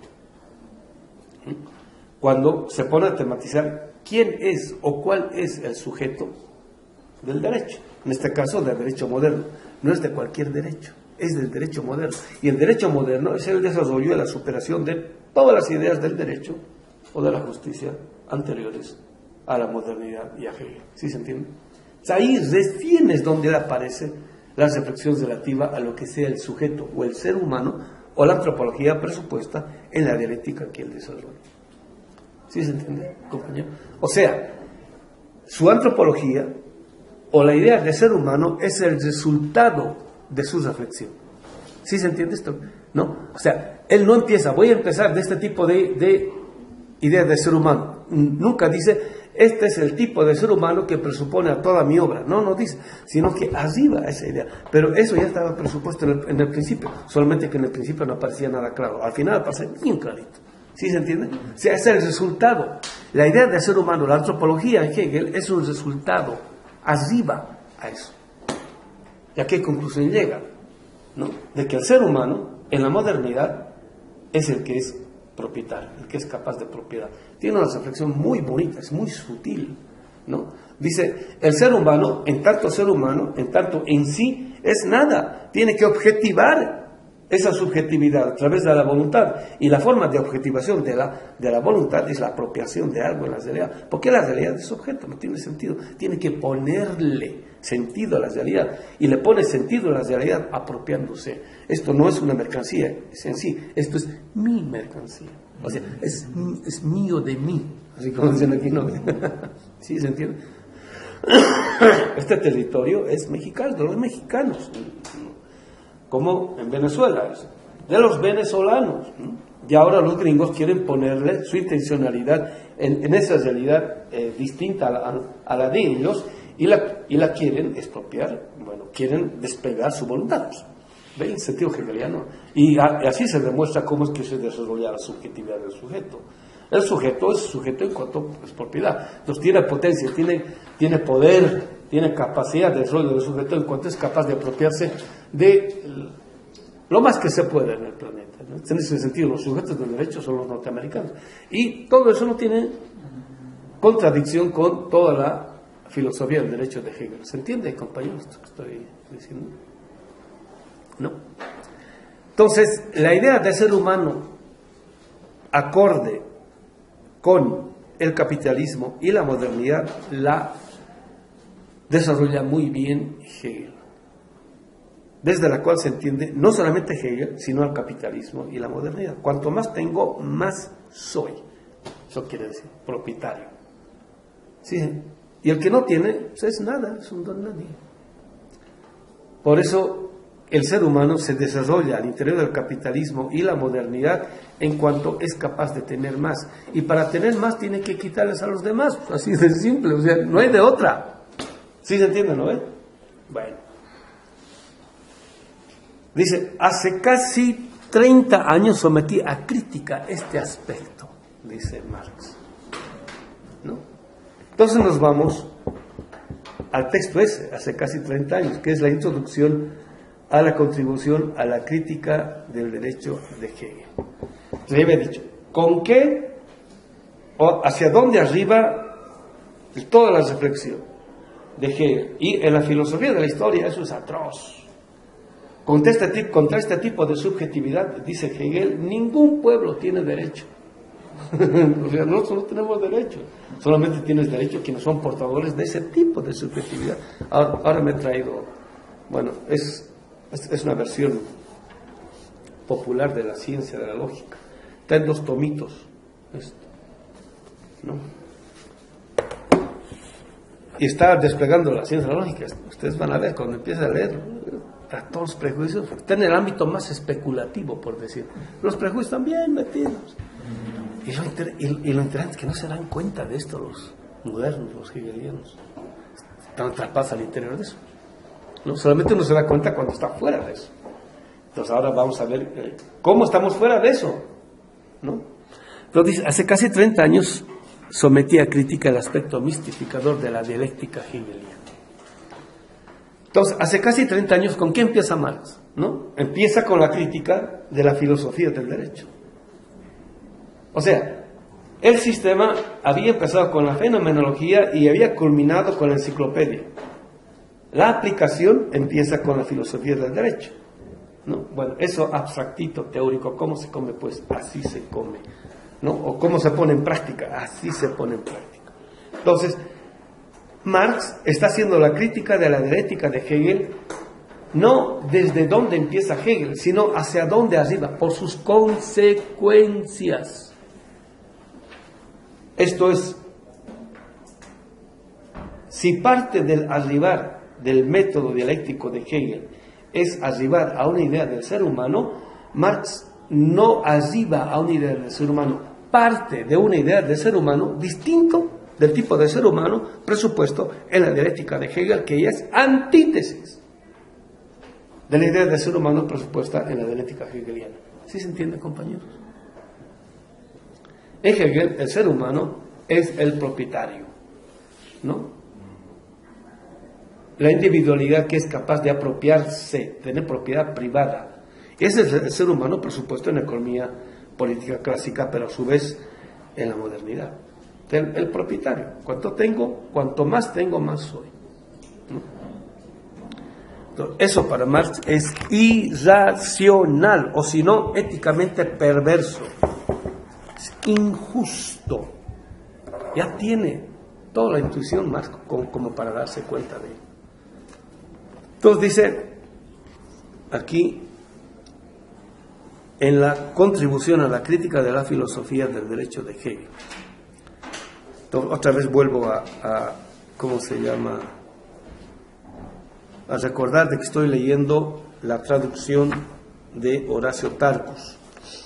Cuando se pone a tematizar quién es o cuál es el sujeto del derecho, en este caso del derecho moderno, no es de cualquier derecho, es del derecho moderno. Y el derecho moderno es el desarrollo y la superación de todas las ideas del derecho o de la justicia anteriores a la modernidad y a Hegel. ¿Sí se entiende? O sea, ahí recién es donde aparece la reflexión relativa a lo que sea el sujeto o el ser humano o la antropología presupuesta en la dialéctica que él desarrolla. ¿Sí se entiende, compañero? O sea, su antropología o la idea de ser humano es el resultado de su reflexión. ¿Sí se entiende esto? ¿No? O sea, él no empieza, voy a empezar de este tipo de, de ideas de ser humano. Nunca dice, este es el tipo de ser humano que presupone a toda mi obra. No, no dice, sino que arriba esa idea. Pero eso ya estaba presupuesto en el, en el principio, solamente que en el principio no aparecía nada claro. Al final aparece bien clarito. ¿Sí se entiende? O sea, ese es el resultado. La idea de ser humano, la antropología en Hegel es un resultado arriba a eso. ¿Y a qué conclusión llega? ¿No? De que el ser humano en la modernidad es el que es propietario, el que es capaz de propiedad. Tiene una reflexión muy bonita, es muy sutil, ¿no? Dice, el ser humano, en tanto ser humano, en tanto en sí, es nada. Tiene que objetivar esa subjetividad a través de la voluntad. Y la forma de objetivación de la, de la voluntad es la apropiación de algo en la realidad. Porque la realidad es objeto, no tiene sentido. Tiene que ponerle sentido a la realidad. Y le pone sentido a la realidad apropiándose. Esto no es una mercancía, es en sí. Esto es mi mercancía. O sea, es, es mío de mí. Así como dicen aquí, ¿no? ¿Sí se entiende? Este territorio es mexicano, de los mexicanos. Como en Venezuela, de los venezolanos. Y ahora los gringos quieren ponerle su intencionalidad en, en esa realidad eh, distinta a la, a la de ellos y la, y la quieren expropiar, bueno, quieren despegar su voluntad. ¿Ve? En sentido hegeliano. Y a, así se demuestra cómo es que se desarrolla la subjetividad del sujeto. El sujeto es sujeto en cuanto es propiedad. Entonces tiene potencia, tiene, tiene poder, tiene capacidad de desarrollo del sujeto en cuanto es capaz de apropiarse de lo más que se puede en el planeta, ¿no? En ese sentido, los sujetos del derecho son los norteamericanos. Y todo eso no tiene contradicción con toda la filosofía del derecho de Hegel. ¿Se entiende, compañeros, esto que estoy diciendo? ¿No? Entonces, la idea de ser humano acorde con el capitalismo y la modernidad la desarrolla muy bien Hegel, desde la cual se entiende no solamente Hegel, sino el capitalismo y la modernidad. Cuanto más tengo, más soy. Eso quiere decir propietario. ¿Sí? Y el que no tiene, pues es nada, es un don nadie. Por eso el ser humano se desarrolla al interior del capitalismo y la modernidad en cuanto es capaz de tener más. Y para tener más tiene que quitarles a los demás. Así de simple, o sea, no hay de otra. ¿Sí se entiende, no? ¿Eh? Bueno. Dice, hace casi treinta años sometí a crítica este aspecto, dice Marx. ¿No? Entonces nos vamos al texto ese, hace casi treinta años, que es la introducción a la contribución a la crítica del derecho de Hegel. Entonces, ya había dicho, ¿con qué o hacia dónde arriba toda la reflexión de Hegel? Y en la filosofía de la historia eso es atroz. Contra este, tipo, contra este tipo de subjetividad, dice Hegel, ningún pueblo tiene derecho. O sea, nosotros no tenemos derecho. Solamente tienes derecho quienes son portadores de ese tipo de subjetividad. Ahora, ahora me he traído, bueno, es, es, es una versión popular de la ciencia de la lógica. Está en dos tomitos, esto, ¿no? Y está desplegando la ciencia de la lógica. Ustedes van a ver cuando empiece a leer a todos los prejuicios. Está en el ámbito más especulativo, por decir. Los prejuicios están bien metidos. Y lo, inter, y, y lo interesante es que no se dan cuenta de esto los modernos, los hegelianos. Están atrapados al interior de eso, ¿no? Solamente uno se da cuenta cuando está fuera de eso. Entonces ahora vamos a ver eh, cómo estamos fuera de eso, ¿no? Entonces, hace casi treinta años sometí a crítica el aspecto mistificador de la dialéctica hegeliana. Entonces, hace casi treinta años, ¿con qué empieza Marx? ¿No? Empieza con la crítica de la filosofía del derecho. O sea, el sistema había empezado con la fenomenología y había culminado con la enciclopedia. La aplicación empieza con la filosofía del derecho, ¿no? Bueno, eso abstractito, teórico, ¿cómo se come? Pues así se come, ¿no? O cómo se pone en práctica, así se pone en práctica. Entonces, Marx está haciendo la crítica de la dialéctica de Hegel, no desde dónde empieza Hegel, sino hacia dónde arriba, por sus consecuencias. Esto es, si parte del arribar del método dialéctico de Hegel es arribar a una idea del ser humano, Marx no arriba a una idea del ser humano, parte de una idea del ser humano distinto del tipo de ser humano presupuesto en la dialéctica de Hegel, que ya es antítesis de la idea del ser humano presupuesta en la dialéctica hegeliana. ¿Sí se entiende, compañeros? En Hegel, el ser humano es el propietario, ¿no? La individualidad que es capaz de apropiarse, tener propiedad privada. Ese es el ser humano presupuesto en la economía política clásica, pero a su vez en la modernidad. El, el propietario. Cuanto tengo, cuanto más tengo, más soy, ¿no? Entonces, eso para Marx es irracional, o si no, éticamente perverso. Es injusto. Ya tiene toda la intuición Marx como, como para darse cuenta de ello. Entonces dice aquí, en la contribución a la crítica de la filosofía del derecho de Hegel. Entonces, otra vez vuelvo a, a, ¿cómo se llama? A recordar de que estoy leyendo la traducción de Horacio Tarcus,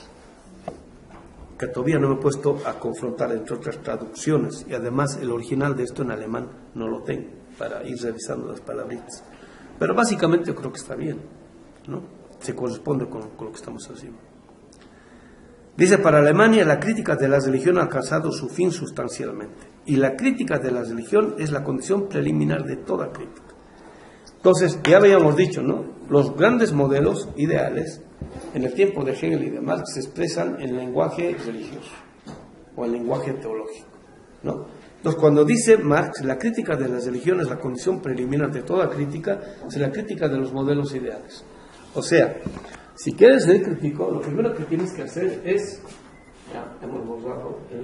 que todavía no me he puesto a confrontar entre otras traducciones, y además el original de esto en alemán no lo tengo, para ir revisando las palabritas. Pero básicamente yo creo que está bien, ¿no? Se corresponde con, con lo que estamos haciendo. Dice, para Alemania la crítica de la religión ha alcanzado su fin sustancialmente, y la crítica de la religión es la condición preliminar de toda crítica. Entonces, ya habíamos dicho, ¿no? Los grandes modelos ideales en el tiempo de Hegel y de Marx se expresan en el lenguaje religioso o el lenguaje teológico, ¿no? Entonces, cuando dice Marx, la crítica de la religión es la condición preliminar de toda crítica, es la crítica de los modelos ideales. O sea, si quieres ser crítico, lo primero que tienes que hacer es, ya hemos borrado el,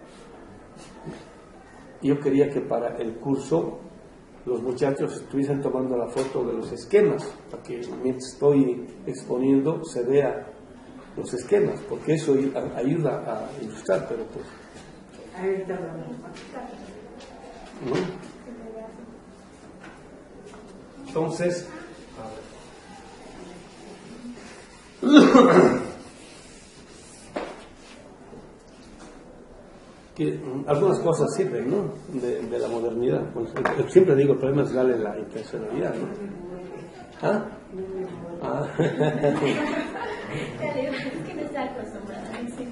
yo quería que para el curso los muchachos estuviesen tomando la foto de los esquemas, para que mientras estoy exponiendo se vea los esquemas, porque eso ayuda a ilustrar, pero pues... ¿no? Entonces, que algunas cosas sirven, ¿no? De, de la modernidad. Pues, siempre digo, el problema es darle la intencionalidad, ¿no? ¿Ah? Ah. Es que no está acostumbrada a decir.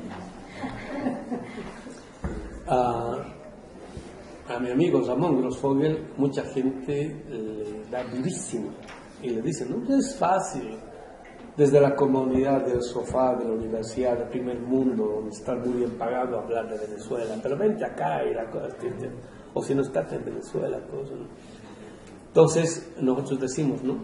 A, a mi amigo Ramón Grossfogel, mucha gente le da durísimo y le dice, no, es fácil. Desde la comunidad del sofá de la universidad del primer mundo, donde está muy bien pagado, hablar de Venezuela, pero vente acá y la cosa, o si no estás en Venezuela, cosa, ¿no? Entonces, nosotros decimos, ¿no?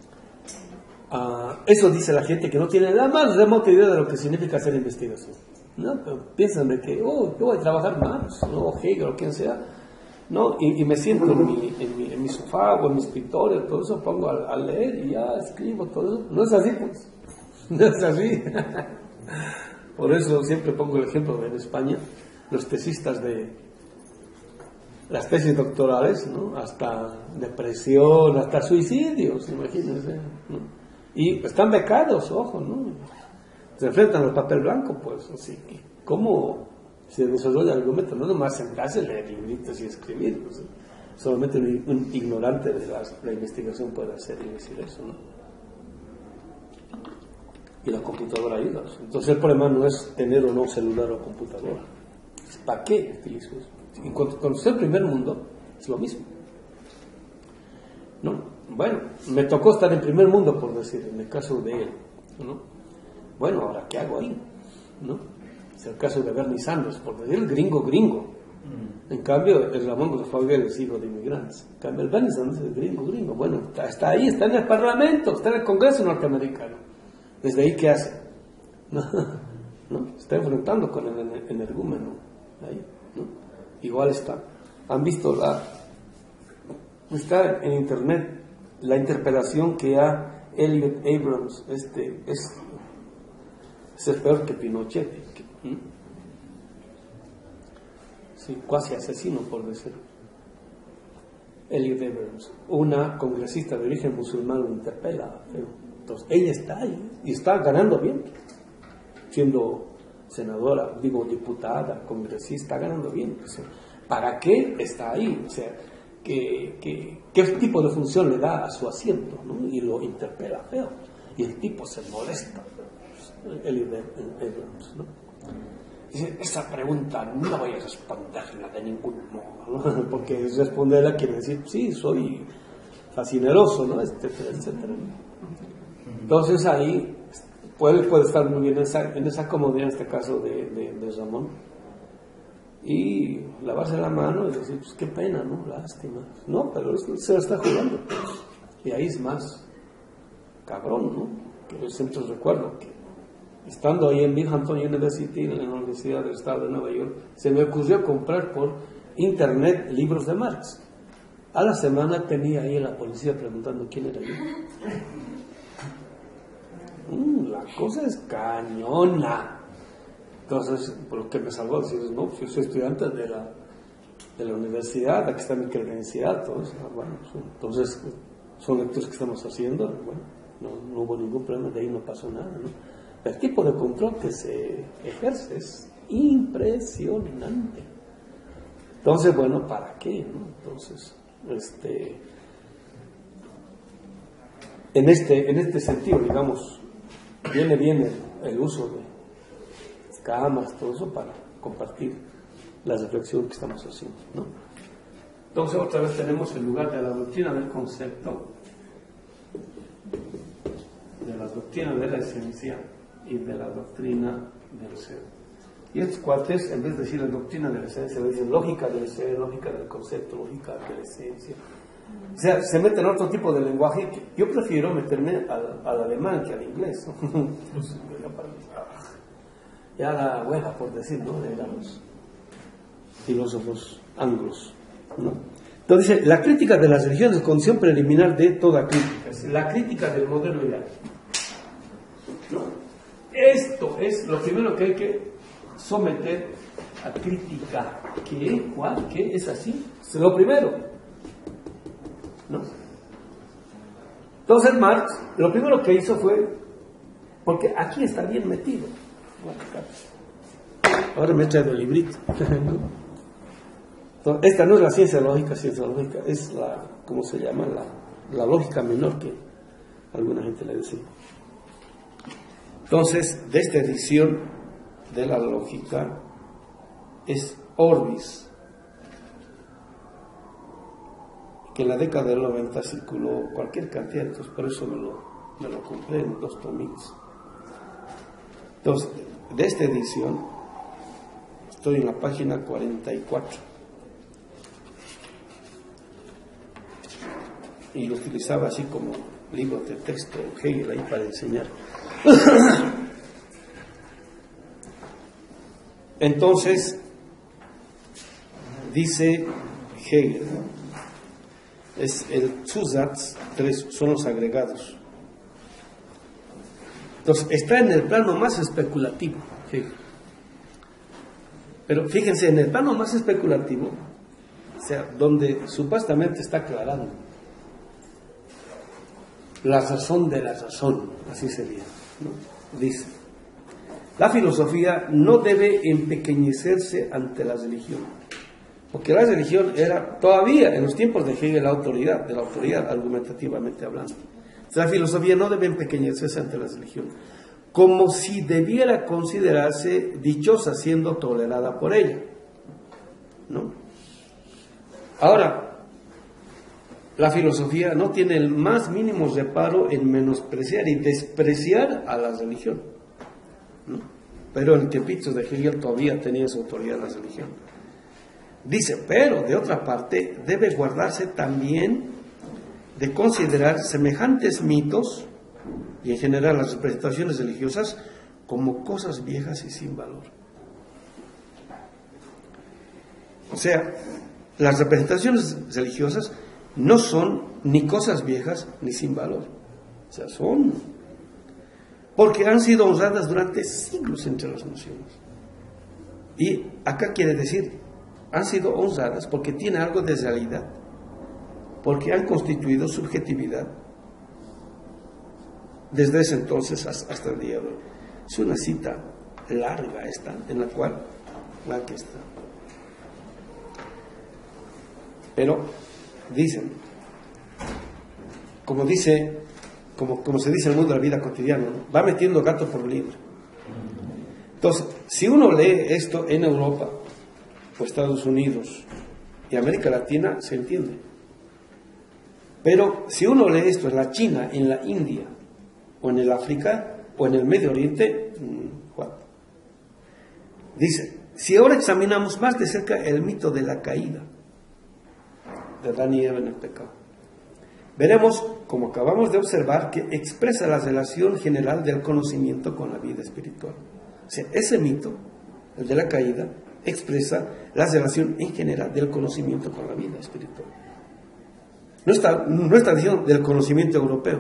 Uh, eso dice la gente que no tiene la más remota idea de lo que significa hacer investigación. No, pero piensan de que, oh, yo voy a trabajar más, no, Hegel o quien sea, no, y, y me siento en mi, en, mi, en mi sofá o en mi escritorio, todo eso pongo a, a leer y ya escribo todo eso. No es así, pues, no es así. Por eso siempre pongo el ejemplo de en España, los tesistas de las tesis doctorales, ¿no? Hasta depresión, hasta suicidios, imagínense, ¿no? Y están becados, ojo, ¿no? Se enfrentan al papel blanco, pues, así que, ¿cómo se desarrolla el argumento? No nomás sentarse, leer libritos y escribir, pues, solamente un, un ignorante de la, la investigación puede hacer y decir eso, ¿no? Y la computadora ayuda. Entonces el problema no es tener o no celular o computadora. ¿Para qué utilizo eso? Y cuando, cuando estoy en el primer mundo, es lo mismo. ¿No? Bueno, me tocó estar en primer mundo, por decir, en el caso de él, ¿no? Bueno, ahora, ¿qué hago ahí? ¿No? Es el caso de Bernie Sanders, por decir, el gringo gringo. Mm. En cambio, el Ramón de los Faguel es hijo de inmigrantes. En cambio, el Bernie Sanders es el gringo gringo. Bueno, está, está ahí, está en el Parlamento, está en el Congreso norteamericano. ¿Desde ahí qué hace? No, no, está enfrentando con el energúmeno. Ahí, ¿no? Igual está. Han visto la... Está en internet la interpelación que a Elliot Abrams, este, es, es peor que Pinochet. Que, ¿Mm? Sí, cuasi asesino, por decirlo. Elliot Abrams, una congresista de origen musulmán, lo interpela. Entonces, ella está ahí y está ganando bien, siendo senadora, digo, diputada, congresista, está ganando bien. O sea, ¿para qué está ahí? O sea, ¿qué, qué, qué tipo de función le da a su asiento? ¿No? Y lo interpela feo. Y el tipo se molesta. Elliot Abrams, ¿no? Dice, esa pregunta no la voy a responderla de ningún modo, ¿no? Porque responderla quiere decir, sí, soy fascineroso, ¿no? Etcétera, etcétera. Entonces ahí puede, puede estar muy bien en esa, en esa comodidad, en este caso de, de, de Ramón, y lavarse la mano y decir, pues qué pena, ¿no? Lástima. No, pero se lo está jugando. Y ahí es más cabrón, ¿no? Que yo siempre recuerdo que estando ahí en Binghamton University, en la Universidad del Estado de Nueva York, se me ocurrió comprar por internet libros de Marx. A la semana tenía ahí la policía preguntando quién era yo. Mm, la cosa es cañona. Entonces, por lo que me salvó decir, no, yo soy estudiante de la, de la universidad, aquí está mi credencial, todo eso. Bueno, entonces, son lecturas que estamos haciendo, bueno, no, no hubo ningún problema, de ahí no pasó nada, ¿no? El tipo de control que se ejerce es impresionante. Entonces, bueno, ¿para qué? ¿No? Entonces, este, en este, en este sentido, digamos, viene bien el, el uso de cámaras, todo eso, para compartir la reflexión que estamos haciendo, ¿no? Entonces, otra vez tenemos el lugar de la doctrina del concepto, de la doctrina de la esencia y de la doctrina del ser. Y estos cuates, en vez de decir la doctrina de la esencia, le dicen lógica del ser, lógica del concepto, lógica de la esencia. O sea, se meten en otro tipo de lenguaje. Que yo prefiero meterme al, al alemán que al inglés, ¿no? Ya la hueva, por decir, ¿no? De los filósofos anglos, ¿no? Entonces, la crítica de las religiones es condición preliminar de toda crítica. Es la crítica del modelo ideal, ¿no? Esto es lo primero que hay que someter a crítica. ¿Qué? ¿Cuál? ¿Qué? ¿Es así? Es lo primero, ¿no? Entonces Marx, lo primero que hizo fue, porque aquí está bien metido. Ahora me he echado el librito. Entonces, esta no es la ciencia lógica, ciencia lógica, es la, ¿cómo se llama? La, la lógica menor, que alguna gente le decía. Entonces, de esta edición de la lógica es Orbis, que en la década del noventa circuló cualquier cantidad, entonces por eso me lo, me lo compré en dos tomos. Entonces, de esta edición estoy en la página cuarenta y cuatro y lo utilizaba así como libro de texto Hegel ahí para enseñar. Entonces, dice Hegel, es el Zusatz, tres son los agregados. Entonces, está en el plano más especulativo, Hegel. Pero fíjense, en el plano más especulativo, o sea, donde supuestamente está aclarando la razón de la razón, así sería, ¿no? Dice, la filosofía no debe empequeñecerse ante la religión, porque la religión era todavía en los tiempos de Hegel la autoridad, de la autoridad argumentativamente hablando. La filosofía no debe empequeñecerse ante la religión, como si debiera considerarse dichosa siendo tolerada por ella, ¿no? Ahora, la filosofía no tiene el más mínimo reparo en menospreciar y despreciar a la religión, ¿no? Pero en tiempitos de Hegel todavía tenía su autoridad la religión. Dice, pero de otra parte debe guardarse también de considerar semejantes mitos y en general las representaciones religiosas como cosas viejas y sin valor. O sea, las representaciones religiosas no son ni cosas viejas ni sin valor. O sea, son porque han sido honradas durante siglos entre las naciones. Y acá quiere decir, han sido honradas porque tienen algo de realidad, porque han constituido subjetividad desde ese entonces hasta el día de hoy. Es una cita larga esta, en la cual, aquí está. Pero dicen, como dice, como, como se dice en el mundo de la vida cotidiana, ¿no? Va metiendo gato por liebre. Entonces, si uno lee esto en Europa, o Estados Unidos y América Latina, se entiende. Pero si uno lee esto en la China, en la India, o en el África, o en el Medio Oriente, what? Dice, si ahora examinamos más de cerca el mito de la caída de Adán y Eva en el pecado, veremos, como acabamos de observar, que expresa la relación general del conocimiento con la vida espiritual. O sea, ese mito, el de la caída, expresa la relación en general del conocimiento con la vida espiritual. No está, no está diciendo del conocimiento europeo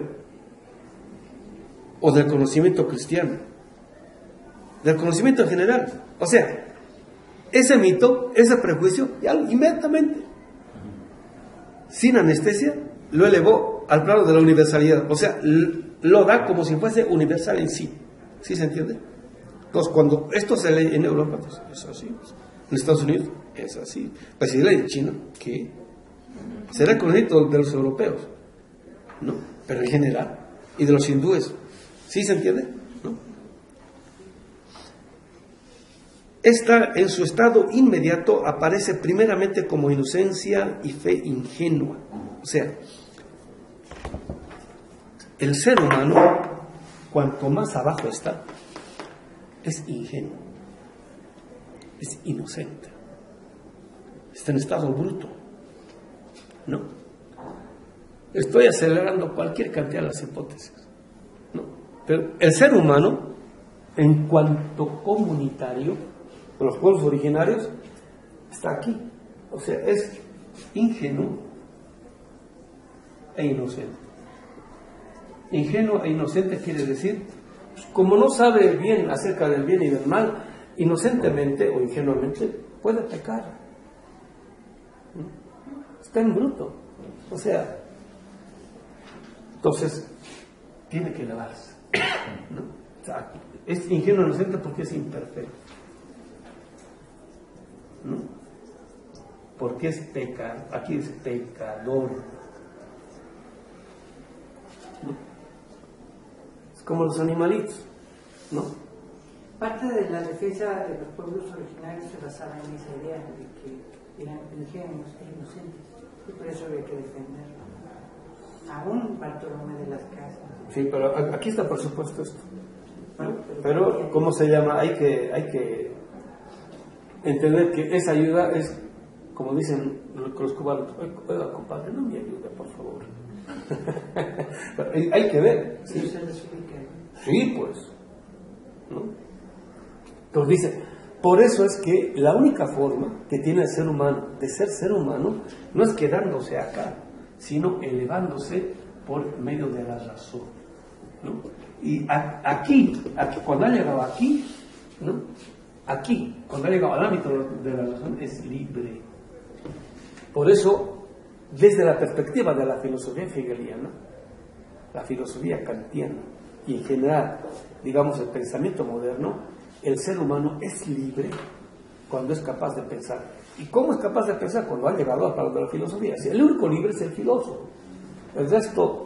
o del conocimiento cristiano, del conocimiento en general. O sea, ese mito, ese prejuicio, ya inmediatamente, sin anestesia, lo elevó al plano de la universalidad. O sea, lo da como si fuese universal en sí. ¿Sí se entiende? Entonces, cuando esto se lee en Europa, pues es así. En Estados Unidos, es así. Pues si lee en China, ¿qué? Será el conocimiento de los europeos, ¿no? Pero en general, y de los hindúes, ¿sí se entiende? ¿No? Esta, en su estado inmediato, aparece primeramente como inocencia y fe ingenua. O sea, el ser humano, cuanto más abajo está, es ingenuo, es inocente, está en estado bruto, ¿no? Estoy acelerando cualquier cantidad de las hipótesis, ¿no? Pero el ser humano, en cuanto comunitario, con los pueblos originarios, está aquí. O sea, es ingenuo e inocente. Ingenuo e inocente quiere decir, como no sabe bien acerca del bien y del mal, inocentemente o ingenuamente puede pecar. Está en bruto. O sea, entonces tiene que lavarse, ¿no? O sea, es ingenuo e inocente porque es imperfecto, ¿no? Porque es pecador. Aquí es pecador, ¿no? Como los animalitos, ¿no? Parte de la defensa de los pueblos originarios se basaba en esa idea de que eran ingenuos e inocentes, y por eso había que defenderlos. Aún Bartolomé de las Casas. Sí, pero aquí está por supuesto esto, ¿no? Pero, ¿cómo se llama? Hay que, hay que entender que esa ayuda es, como dicen los cubanos, oiga, compadre, no me ayude, por favor. hay, hay que ver. Sí, se les ubica. Sí, pues, ¿no? Entonces dice, por eso es que la única forma que tiene el ser humano de ser ser humano no es quedándose acá, sino elevándose por medio de la razón, ¿no? Y a, aquí, aquí, cuando ha llegado aquí, ¿no? Aquí, cuando ha llegado al ámbito de la razón, es libre. Por eso, desde la perspectiva de la filosofía hegeliana, la filosofía kantiana y en general, digamos, el pensamiento moderno, el ser humano es libre cuando es capaz de pensar. ¿Y cómo es capaz de pensar? Cuando ha llegado a hablar de la filosofía. Si el único libre es el filósofo. El resto,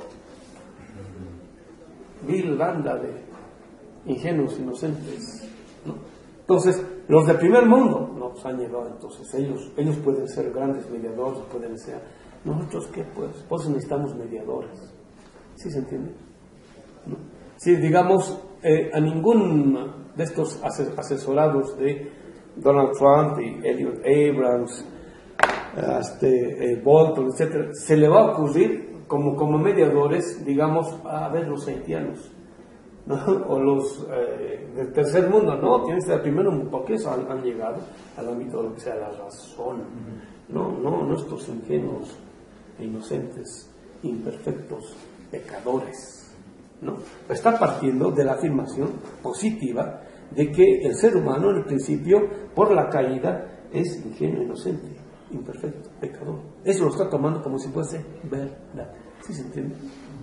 vil banda de ingenuos inocentes, ¿no? Entonces, los del primer mundo no pues han llegado, entonces ellos, ellos pueden ser grandes mediadores, pueden ser. ¿Nosotros qué? Pues, pues necesitamos mediadores. ¿Sí se entiende? ¿No? Si digamos, eh, a ningún de estos asesorados de Donald Trump y Elliot Abrams, este, eh, Bolton, etcétera, se le va a ocurrir como, como mediadores, digamos, a ver, los haitianos, ¿no? O los eh, del tercer mundo, no, tienen que ser primero, porque eso han, han llegado al ámbito de lo que sea la razón, no, no, no estos ingenuos e inocentes, imperfectos, pecadores, ¿no? Está partiendo de la afirmación positiva de que el ser humano, en el principio, por la caída, es ingenuo, inocente, imperfecto, pecador. Eso lo está tomando como si fuese verdad. ¿Sí se entiende?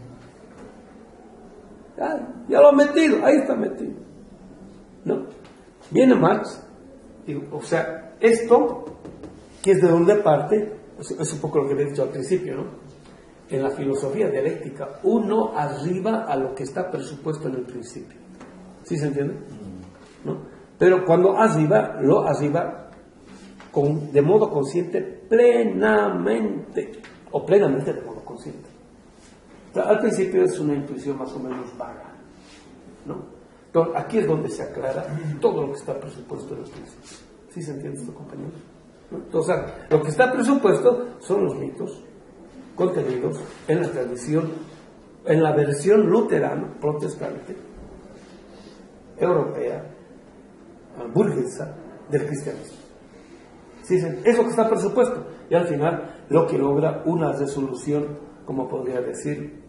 Ah, ya lo ha metido, ahí está metido, ¿no? Viene Marx, y, o sea, esto, que es de donde parte, es un poco lo que le he dicho al principio, ¿no? En la filosofía dialéctica, uno arriba a lo que está presupuesto en el principio. ¿Sí se entiende? ¿No? Pero cuando arriba, lo arriba con, de modo consciente plenamente, o plenamente de modo consciente. O sea, al principio es una intuición más o menos vaga, ¿no? Entonces, aquí es donde se aclara todo lo que está presupuesto en el principio. ¿Sí se entiende esto, compañeros? ¿No? Entonces, lo que está presupuesto son los mitos contenidos en la tradición, en la versión luterana, protestante, europea, burguesa del cristianismo. ¿Sí? Eso que está presupuesto. Y al final lo que logra una resolución, como podría decir,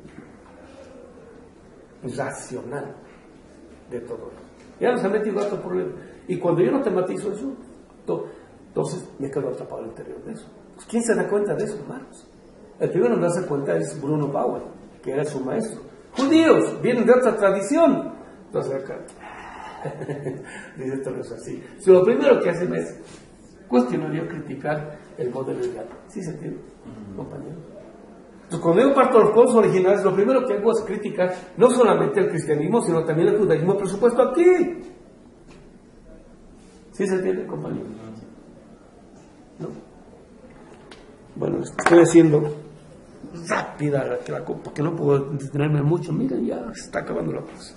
racional de todo. Ya nos ha metido otro problema. Y cuando yo no tematizo eso, to, entonces me quedo atrapado al interior de eso. Pues, ¿quién se da cuenta de eso, hermanos? El primero en darse cuenta es Bruno Bauer, que era su maestro. Judíos, vienen de otra tradición. Entonces acá, dice, esto no es así. Si lo primero que hacen es cuestionar y criticar el modelo ideal. ¿Sí se entiende, compañeros? Entonces, cuando yo parto de los pueblos originales, lo primero que hago es criticar no solamente el cristianismo, sino también el judaísmo presupuesto aquí. ¿Sí se entiende, compañeros? ¿No? Bueno, estoy haciendo rápida la, la, porque no puedo detenerme mucho. Miren, ya se está acabando la cosa.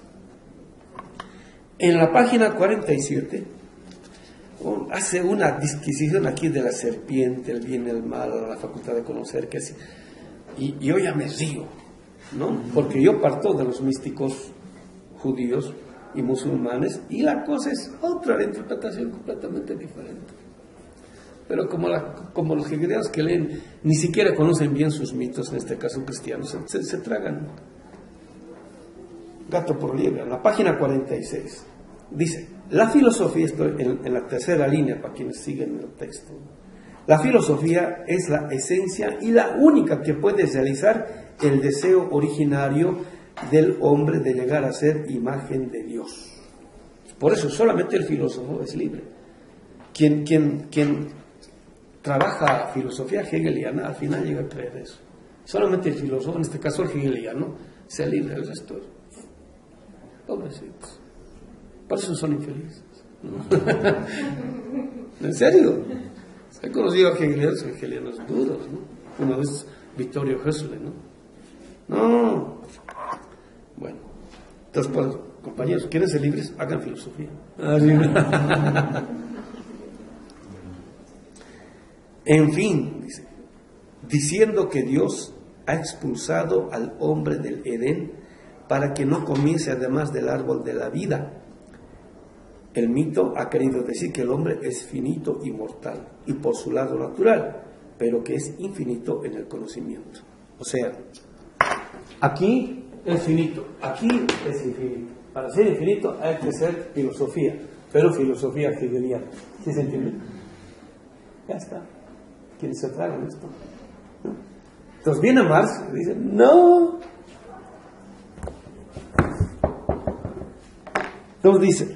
En la página cuarenta y siete oh, hace una disquisición aquí de la serpiente, el bien y el mal, la facultad de conocer, que así. Y yo ya me río, ¿no? Porque yo parto de los místicos judíos y musulmanes, y la cosa es otra, la interpretación completamente diferente. Pero como, la, como los hegelianos que leen ni siquiera conocen bien sus mitos, en este caso cristianos, se, se tragan gato por liebre. En la página cuarenta y seis dice, la filosofía, estoy en, en la tercera línea para quienes siguen el texto, la filosofía es la esencia y la única que puede realizar el deseo originario del hombre de llegar a ser imagen de Dios. Por eso solamente el filósofo es libre. Quien, quien, quien trabaja filosofía hegeliana al final llega a creer eso. Solamente el filósofo, en este caso el hegeliano, sea libre. El resto, pobrecitos. Por eso son infelices, ¿no? ¿En serio? He conocido a hegelianos, hegelianos duros, ¿no? Uno es Vittorio Hessle, ¿no? No. Bueno, entonces, pues, compañeros, ¿quieren ser libres? Hagan filosofía. En fin, dice, diciendo que Dios ha expulsado al hombre del Edén para que no comiese además del árbol de la vida, El mito ha querido decir que el hombre es finito y mortal, y por su lado natural, pero que es infinito en el conocimiento. O sea, aquí es finito, aquí es infinito. Para ser infinito hay que ser filosofía, pero filosofía hegeliana. ¿Sí se entiende? Ya está. ¿Quiénes se tragan esto? ¿No? Entonces viene Marx y dice, no. Entonces dice,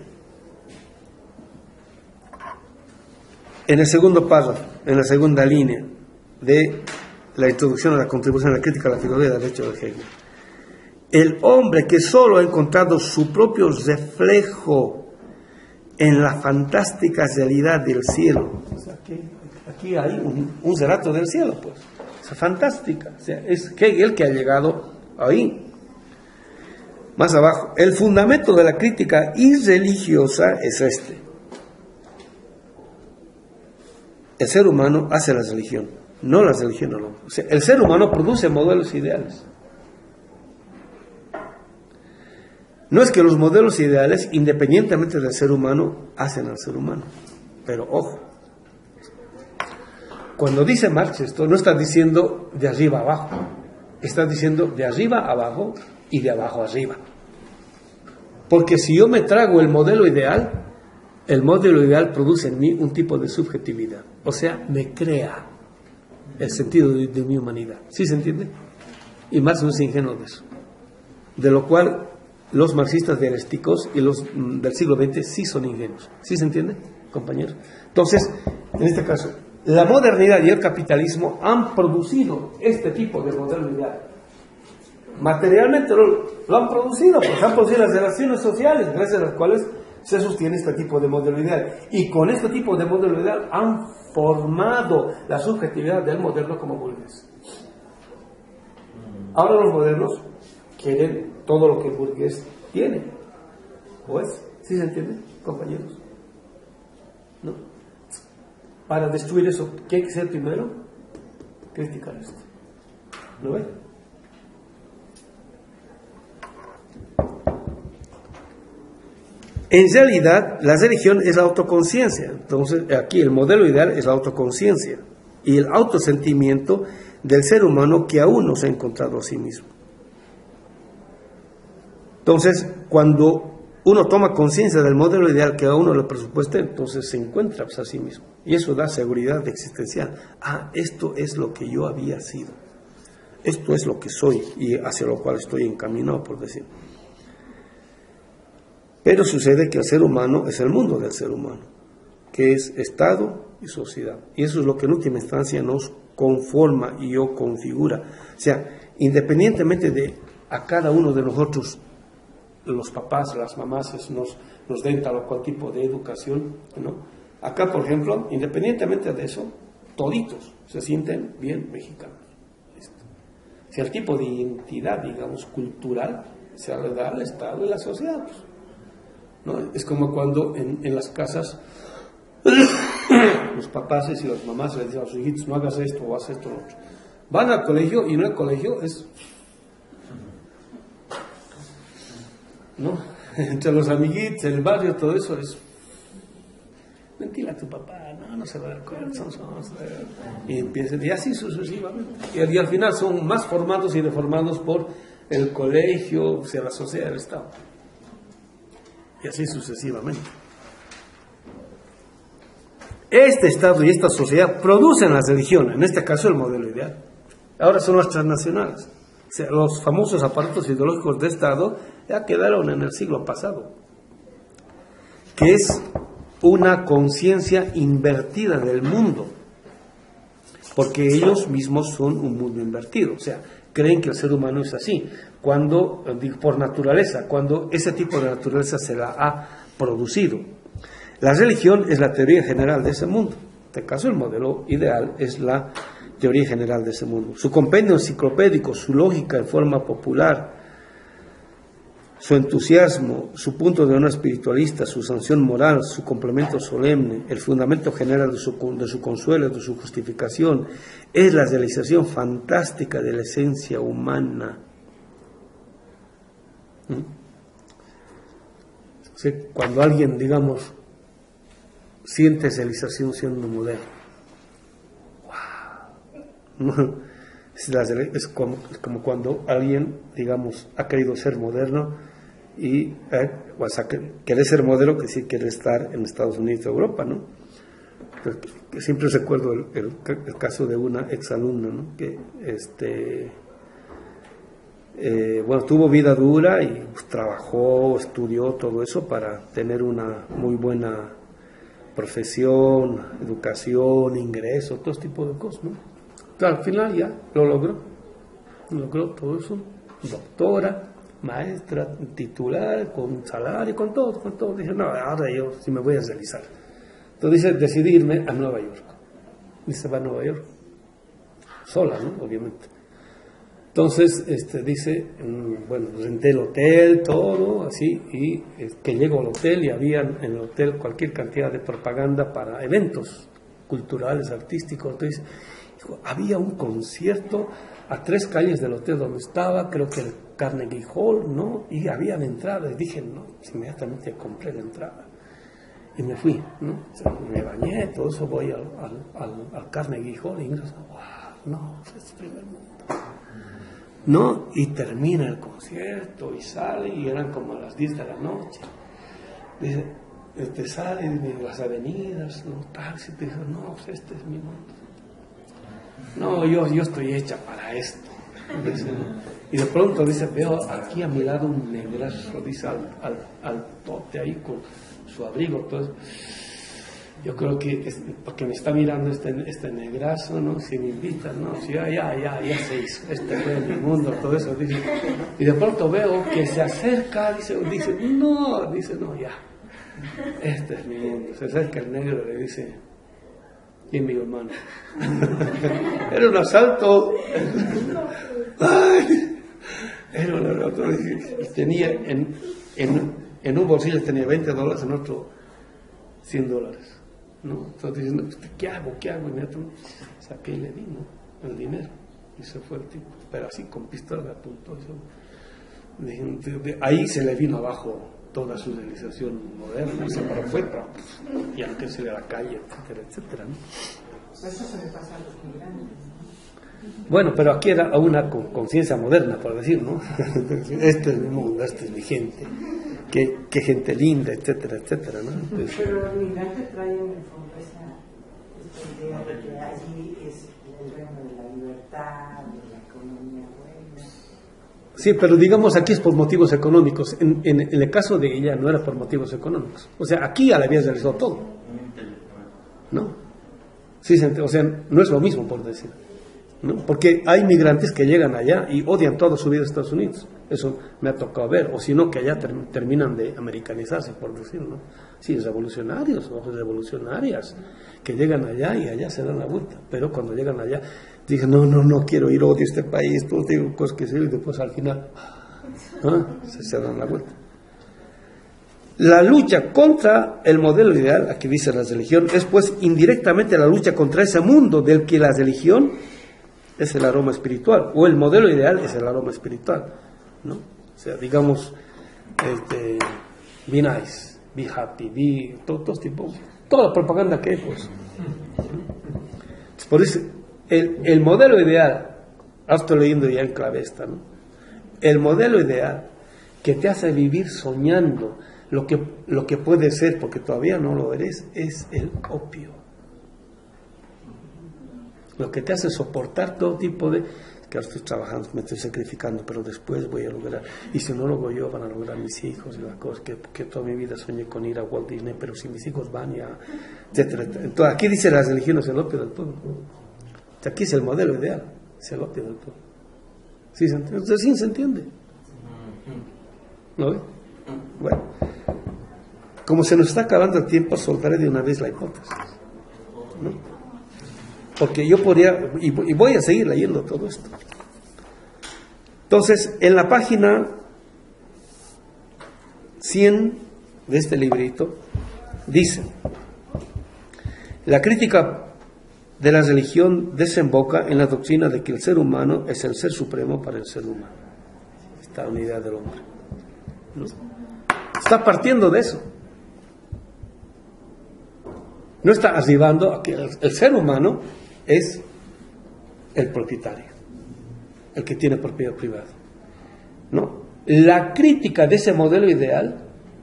en el segundo párrafo, en la segunda línea de la introducción a la contribución a la crítica a la filosofía del derecho de Hegel, el hombre que solo ha encontrado su propio reflejo en la fantástica realidad del cielo. O sea, aquí, aquí hay un, un relato del cielo, pues. Es fantástica. O sea, es Hegel que ha llegado ahí. Más abajo, el fundamento de la crítica irreligiosa es este. El ser humano hace la religión, no la religión al hombre. O sea, el ser humano produce modelos ideales. No es que los modelos ideales, independientemente del ser humano, hacen al ser humano. Pero ojo, cuando dice Marx esto, no está diciendo de arriba a abajo, está diciendo de arriba a abajo y de abajo a arriba. Porque si yo me trago el modelo ideal, el modelo ideal produce en mí un tipo de subjetividad. O sea, me crea el sentido de, de mi humanidad. ¿Sí se entiende? Y Marx no es ingenuo de eso. De lo cual los marxistas dialécticos y los mm, del siglo veinte sí son ingenuos. ¿Sí se entiende, compañeros? Entonces, en este caso, la modernidad y el capitalismo han producido este tipo de modelo ideal. Materialmente lo, lo han producido, pues han producido las relaciones sociales, gracias a las cuales se sostiene este tipo de modelo ideal. Y con este tipo de modelo ideal han formado la subjetividad del moderno como burgués. Ahora los modernos quieren todo lo que el burgués tiene. ¿O es? ¿Sí se entiende, compañeros? ¿No? Para destruir eso, ¿qué hay que hacer primero? Criticar esto. ¿Lo ven? En realidad, la religión es la autoconciencia. Entonces, aquí el modelo ideal es la autoconciencia y el autosentimiento del ser humano que aún no se ha encontrado a sí mismo. Entonces, cuando uno toma conciencia del modelo ideal que a uno le presupuesta, entonces se encuentra pues, a sí mismo. Y eso da seguridad existencial. Ah, esto es lo que yo había sido. Esto es lo que soy y hacia lo cual estoy encaminado, por decir. Pero sucede que el ser humano es el mundo del ser humano, que es Estado y sociedad. Y eso es lo que en última instancia nos conforma y o configura. O sea, independientemente de a cada uno de nosotros, los papás, las mamás nos, nos den tal o cual tipo de educación, ¿no? Acá, por ejemplo, independientemente de eso, toditos se sienten bien mexicanos. ¿Listo? O sea, el tipo de identidad, digamos, cultural, se le da al Estado y la sociedad, pues. ¿No? Es como cuando en, en las casas los papás y las mamás les dicen a sus hijitos, no hagas esto o haz esto o otro. Van al colegio y en el colegio es, ¿no? Entre los amiguitos, en el barrio, todo eso es, mentira a tu papá, no, no se va a dar cuenta, son, son, son, y empiezan, y así sucesivamente. Y, y al final son más formados y deformados por el colegio, o sea, la sociedad, el Estado. Y así sucesivamente. Este Estado y esta sociedad producen la religión, en este caso el modelo ideal. Ahora son las transnacionales. O sea, los famosos aparatos ideológicos de Estado ya quedaron en el siglo pasado, que es una conciencia invertida del mundo, porque ellos mismos son un mundo invertido. O sea, creen que el ser humano es así, cuando, por naturaleza, cuando ese tipo de naturaleza se la ha producido. La religión es la teoría general de ese mundo. En este caso, el modelo ideal es la teoría general de ese mundo. Su compendio enciclopédico, su lógica en forma popular, su entusiasmo, su punto de una espiritualista, su sanción moral, su complemento solemne, el fundamento general de su, de su consuelo, de su justificación, es la realización fantástica de la esencia humana. ¿Mm? sé, cuando alguien, digamos, siente civilización siendo moderno. ¡Wow! Es, la, es, como, es como cuando alguien, digamos, ha querido ser moderno y eh, o sea, que, quiere ser modelo, que sí quiere estar en Estados Unidos o Europa, ¿no? Entonces, que siempre recuerdo el, el, el caso de una exalumna, ¿no? Que este eh, bueno, tuvo vida dura y pues, trabajó, estudió todo eso para tener una muy buena profesión, educación, ingreso, todo tipo de cosas, ¿no? Claro, al final ya lo logró, logró todo eso, doctora, maestra, titular, con salario, con todo, con todo. Dije, no, ahora yo sí me voy a realizar. Entonces dice, decidí irme a Nueva York. Y se va a Nueva York, sola, ¿no? Obviamente. Entonces, este, dice, bueno, renté el hotel, todo, así, y eh, que llego al hotel y había en el hotel cualquier cantidad de propaganda para eventos culturales, artísticos. Entonces, dijo, había un concierto a tres calles del hotel donde estaba, creo que el Carnegie Hall, ¿no? Y había de entrada, y dije, no, inmediatamente compré la entrada. Y me fui, ¿no? O sea, me bañé, todo eso, voy al, al, al, al Carnegie Hall y ingreso, wow, no, es el primer mundo. ¿No? Y termina el concierto y sale y eran como a las diez de la noche. Dice, este sale de las avenidas, los taxis, dice, no, pues este es mi mundo. No, yo, yo estoy hecha para esto. Dice, ¿no? Y de pronto dice, veo aquí a mi lado un negrazo, dice, al, al, al tote ahí con su abrigo, todo. Yo creo que es porque me está mirando este, este negrazo, ¿no? Si me invitan, ¿no? Si ya, ya, ya, ya se hizo, este fue mi mundo, todo eso, dice. Y de pronto veo que se acerca, dice, dice, no, dice, no, ya, este es mi mundo. Se acerca el negro y le dice, y mi hermano. Era un asalto. Ay, era un asalto. Tenía en, en, en un bolsillo tenía veinte dólares, en otro cien dólares. ¿No? Entonces diciendo, ¿qué hago? ¿Qué hago? Y me saqué y le di, ¿no? El dinero. Y se fue el tipo. Pero así con pistola me apuntó. Ahí se le vino abajo toda su civilización moderna. Y se paró, fue para, y antes se le da la calle, etcétera, etcétera, ¿no? Eso se le pasa a los migrantes, ¿no? Bueno, pero aquí era una conciencia moderna, por decir, ¿no? Este es mi mundo, esta es mi gente. Qué, qué gente linda, etcétera, etcétera, ¿no? Entonces, pero los migrantes traen en el fondo esa, esta idea de que allí es el reino de la libertad, de la economía buena. sí, pero digamos aquí es por motivos económicos. En, en, en el caso de ella no era por motivos económicos. O sea, aquí ya le había realizado todo, ¿no? Sí, o sea, no es lo mismo, por decir, ¿no? Porque hay migrantes que llegan allá y odian toda su vida a Estados Unidos. Eso me ha tocado ver, o si no, que allá ter terminan de americanizarse, por decirlo, ¿no? Sí, revolucionarios o revolucionarias que llegan allá y allá se dan la vuelta, pero cuando llegan allá dicen, no, no, no quiero ir, odio este país, todo digo cosas que sí, y después al final ¿ah? se, se dan la vuelta. La lucha contra el modelo ideal, aquí dice la religión, es pues indirectamente la lucha contra ese mundo del que la religión es el aroma espiritual, o el modelo ideal es el aroma espiritual, ¿no? O sea, digamos, este, be nice, be happy, be, todo, todo tipo, toda la propaganda que hay, pues. Por eso, el, el modelo ideal, ahora estoy leyendo ya en clave esta, ¿no? El modelo ideal que te hace vivir soñando lo que, lo que puede ser, porque todavía no lo eres, es el opio. Lo que te hace soportar todo tipo de... que ahora estoy trabajando, me estoy sacrificando, pero después voy a lograr. Y si no lo hago yo, van a lograr mis hijos y las cosas que, que toda mi vida soñé con ir a Walt Disney, pero si mis hijos van ya, etcétera, etcétera. Entonces, aquí dice las religiones el opio del pueblo. Aquí es el modelo ideal, es el opio del pueblo. ¿Sí se entiende? Entonces, sí se entiende. ¿No ve? Bueno, como se nos está acabando el tiempo, soltaré de una vez la hipótesis, ¿no? Porque yo podría, y voy a seguir leyendo todo esto. Entonces, en la página cien de este librito, dice, la crítica de la religión desemboca en la doctrina de que el ser humano es el ser supremo para el ser humano. Esta unidad del hombre, ¿no? Está partiendo de eso. No está arribando a que el, el ser humano es el propietario, el que tiene propiedad privada. No. La crítica de ese modelo ideal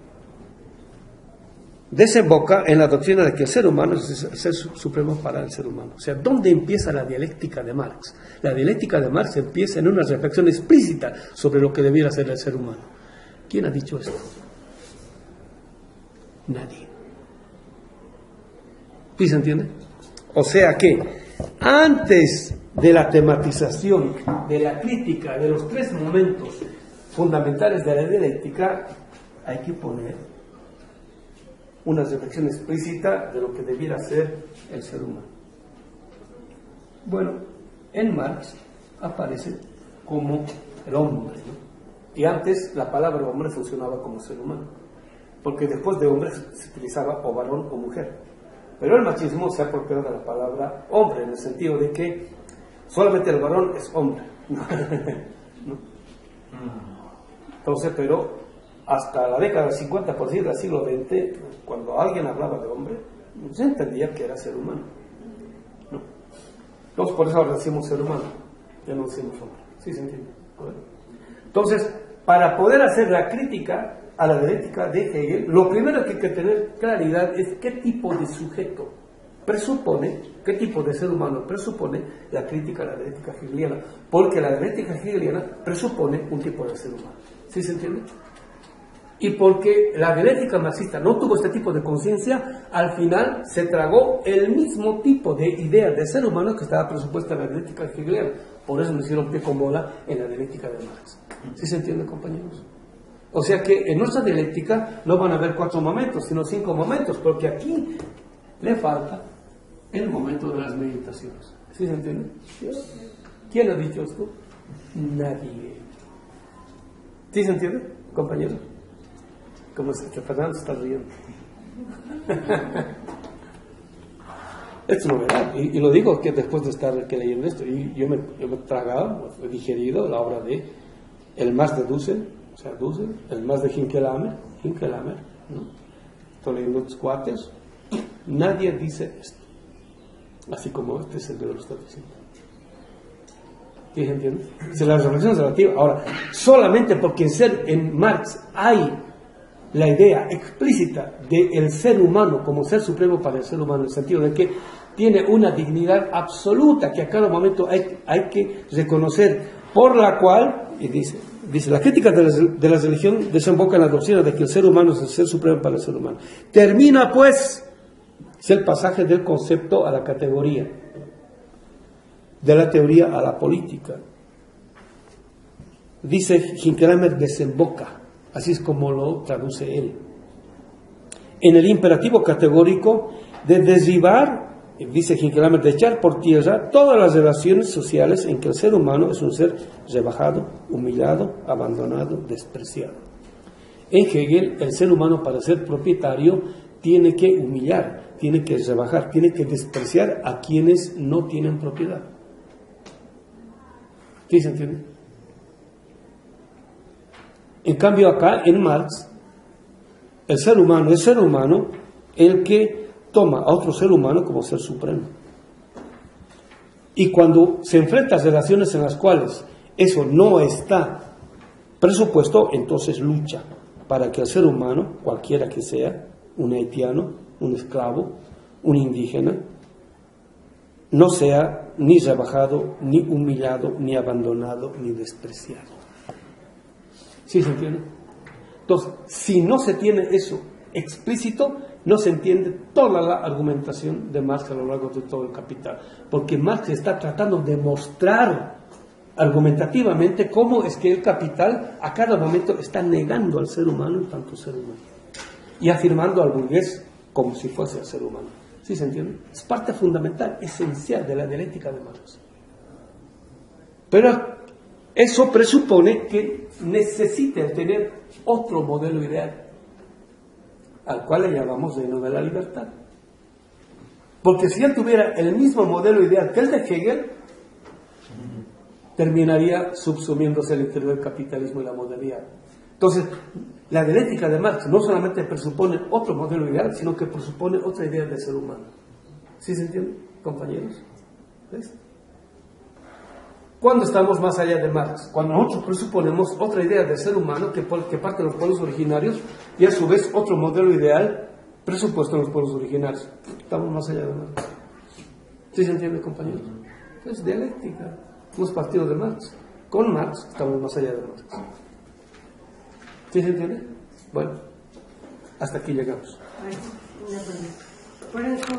desemboca en la doctrina de que el ser humano es el ser supremo para el ser humano. O sea, ¿dónde empieza la dialéctica de Marx? La dialéctica de Marx empieza en una reflexión explícita sobre lo que debiera ser el ser humano. ¿Quién ha dicho esto? Nadie. ¿Sí se entiende? O sea que antes de la tematización, de la crítica de los tres momentos fundamentales de la dialéctica, hay que poner una reflexión explícita de lo que debiera ser el ser humano. Bueno, en Marx aparece como el hombre, ¿no? Y antes la palabra hombre funcionaba como ser humano, porque después de hombre se utilizaba o varón o mujer. Pero el machismo se ha apropiado de la palabra hombre, en el sentido de que solamente el varón es hombre. ¿No? Entonces, pero hasta la década del cincuenta por ciento del siglo veinte, cuando alguien hablaba de hombre, se entendía que era ser humano, ¿no? Entonces, por eso ahora decimos ser humano, ya no decimos hombre. ¿Sí se entiende? Entonces, para poder hacer la crítica a la dialéctica de Hegel, lo primero que hay que tener claridad es qué tipo de sujeto presupone, qué tipo de ser humano presupone la crítica a la dialéctica hegeliana, porque la dialéctica hegeliana presupone un tipo de ser humano. ¿Sí se entiende? Y porque la dialéctica marxista no tuvo este tipo de conciencia, al final se tragó el mismo tipo de idea de ser humano que estaba presupuesta en la dialéctica hegeliana. Por eso me hicieron pie con bola en la dialéctica de Marx. ¿Sí se entiende, compañeros? O sea que en nuestra dialéctica no van a haber cuatro momentos, sino cinco momentos, porque aquí le falta el momento de las meditaciones. ¿Sí se entiende? ¿Quién ha dicho esto? Nadie. ¿Sí se entiende, compañeros? Como es que Fernando está riendo. Es novedad, y, y lo digo que después de estar que leyendo esto, y yo me, yo me he tragado, he digerido la obra de el Marx de Dussel, o sea, Dussel, el Marx de Hinckelhammer, Hinckelhammer, ¿no? Estoy leyendo los cuates, nadie dice esto, así como este es el de lo está diciendo. ¿Sí se entiende? Si la reflexión es relativa. Ahora, solamente porque en, ser, en Marx hay la idea explícita del ser humano como ser supremo para el ser humano, en el sentido de que tiene una dignidad absoluta que a cada momento hay, hay que reconocer, por la cual, y dice, dice la crítica de la, de la religión desemboca en la doctrina de que el ser humano es el ser supremo para el ser humano. Termina pues, es el pasaje del concepto a la categoría, de la teoría a la política. Dice Hinckelhammer, desemboca. Así es como lo traduce él. En el imperativo categórico de derribar, dice Hinckelhammer, de echar por tierra todas las relaciones sociales en que el ser humano es un ser rebajado, humillado, abandonado, despreciado. En Hegel, el ser humano para ser propietario tiene que humillar, tiene que rebajar, tiene que despreciar a quienes no tienen propiedad. ¿Sí se entiende? En cambio acá, en Marx, el ser humano es ser humano el que toma a otro ser humano como ser supremo. Y cuando se enfrenta a relaciones en las cuales eso no está presupuesto, entonces lucha para que el ser humano, cualquiera que sea, un haitiano, un esclavo, un indígena, no sea ni rebajado, ni humillado, ni abandonado, ni despreciado. ¿Sí se entiende? Entonces, si no se tiene eso explícito, no se entiende toda la argumentación de Marx a lo largo de todo el Capital, porque Marx está tratando de mostrar argumentativamente cómo es que el Capital a cada momento está negando al ser humano en tanto ser humano y afirmando al burgués como si fuese el ser humano. ¿Sí se entiende? Es parte fundamental, esencial de la dialéctica de Marx. Pero eso presupone que necesite tener otro modelo ideal, al cual le llamamos reino de la libertad. Porque si él tuviera el mismo modelo ideal que el de Hegel, terminaría subsumiéndose al interior del capitalismo y la modernidad. Entonces, La dialéctica de Marx no solamente presupone otro modelo ideal, sino que presupone otra idea del ser humano. ¿Sí se entiende, compañeros? ¿Ves? ¿Cuándo estamos más allá de Marx? Cuando nosotros presuponemos otra idea del ser humano que, que parte de los pueblos originarios y a su vez otro modelo ideal presupuesto en los pueblos originarios. Estamos más allá de Marx. ¿Sí se entiende, compañeros? Es dialéctica. Hemos partido de Marx. Con Marx estamos más allá de Marx. ¿Sí se entiende? Bueno, hasta aquí llegamos. Ay, una pregunta. Por eso,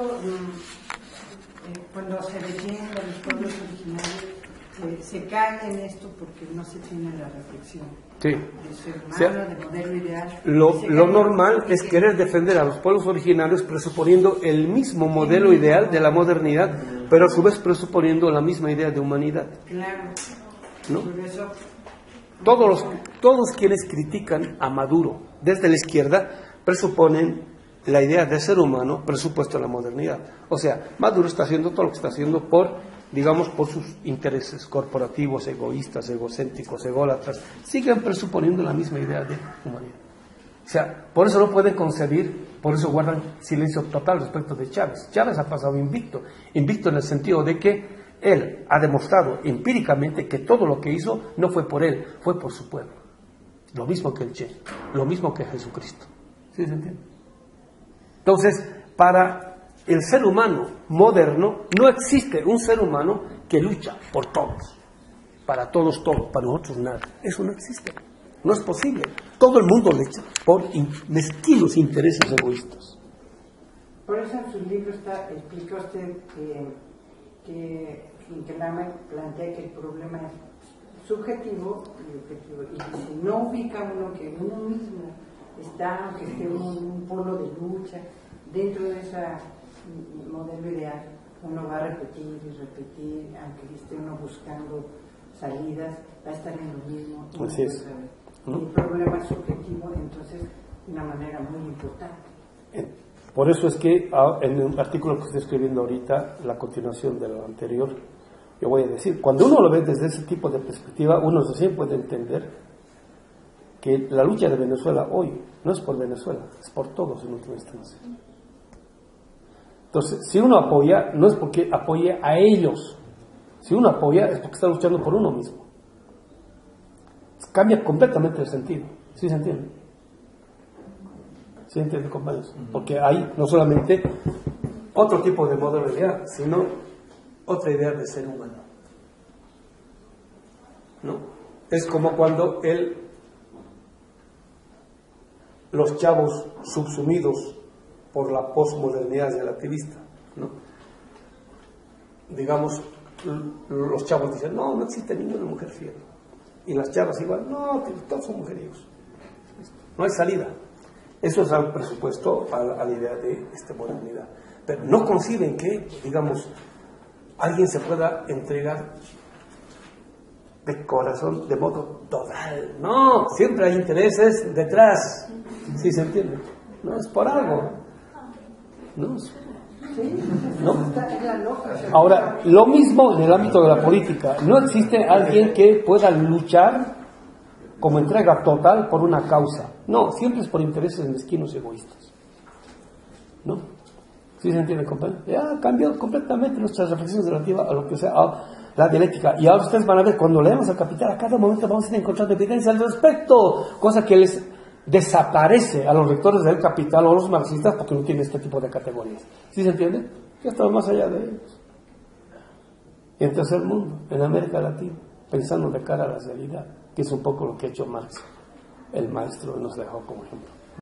mm, eh, cuando se defiende a los pueblos originarios, se, se cae en esto porque no se tiene la reflexión Sí. de ser humano, O sea, de modelo ideal. Lo, Se lo cae normal porque es querer defender a los pueblos originarios presuponiendo el mismo modelo ideal de la modernidad, pero a su vez presuponiendo la misma idea de humanidad. Claro, ¿No? por eso... Todos, los, todos quienes critican a Maduro desde la izquierda presuponen la idea de ser humano presupuesto en la modernidad. O sea, Maduro está haciendo todo lo que está haciendo por, digamos, por sus intereses corporativos, egoístas, egocéntricos, ególatras. Siguen presuponiendo la misma idea de humanidad. O sea, por eso no pueden concebir, por eso guardan silencio total respecto de Chávez. Chávez ha pasado invicto, invicto en el sentido de que él ha demostrado empíricamente que todo lo que hizo no fue por él, fue por su pueblo. Lo mismo que el Che, lo mismo que Jesucristo. ¿Sí se entiende? Entonces, para el ser humano moderno, no existe un ser humano que lucha por todos. Para todos, todo. Para nosotros, nada. Eso no existe. No es posible. Todo el mundo lucha por in- mezquinos intereses egoístas. Por eso en su libro está, explica usted que, que Inkelame plantea que el problema es subjetivo y objetivo. Y si no ubica uno que uno mismo está, aunque esté en un, un polo de lucha, dentro de ese modelo ideal, uno va a repetir y repetir, aunque esté uno buscando salidas, va a estar en lo mismo. Así es. ¿No? El problema es subjetivo, entonces, de una manera muy importante. Por eso es que en un artículo que estoy escribiendo ahorita, la continuación de lo anterior, yo voy a decir, cuando uno lo ve desde ese tipo de perspectiva, uno recién puede entender que la lucha de Venezuela hoy no es por Venezuela, es por todos en última instancia. Entonces, si uno apoya, no es porque apoye a ellos, si uno apoya es porque está luchando por uno mismo. Cambia completamente el sentido, ¿sí se entiende? ¿Sí entiende, compañeros? Porque hay no solamente otro tipo de modelo de idea, sino otra idea de ser humano. ¿No? Es como cuando él, los chavos subsumidos por la posmodernidad relativista, ¿no? Digamos, los chavos dicen, no, no existe ninguna mujer fiel. Y las chavas igual, no, todos son mujeriegos. No hay salida. Eso es al presupuesto, a la, a la idea de esta modernidad. Pero no conciben que, digamos, alguien se pueda entregar de corazón, de modo total. No, siempre hay intereses detrás. ¿Sí se entiende? No es por algo. No es ¿No? Ahora, lo mismo en el ámbito de la política. No existe alguien que pueda luchar como entrega total por una causa. No, siempre es por intereses mezquinos y egoístas. ¿No? ¿Sí se entiende, compañero? Ya ha cambiado completamente nuestras reflexiones relativas a lo que sea a la dialéctica. Y ahora ustedes van a ver, cuando leemos al Capital, a cada momento vamos a ir encontrando evidencia al respecto, cosa que les desaparece a los lectores del Capital o a los marxistas porque no tienen este tipo de categorías. ¿Sí se entiende? Ya estamos más allá de ellos. Y en tercer mundo, en América Latina, pensando de cara a la realidad, que es un poco lo que ha hecho Marx, el maestro, nos dejó como ejemplo.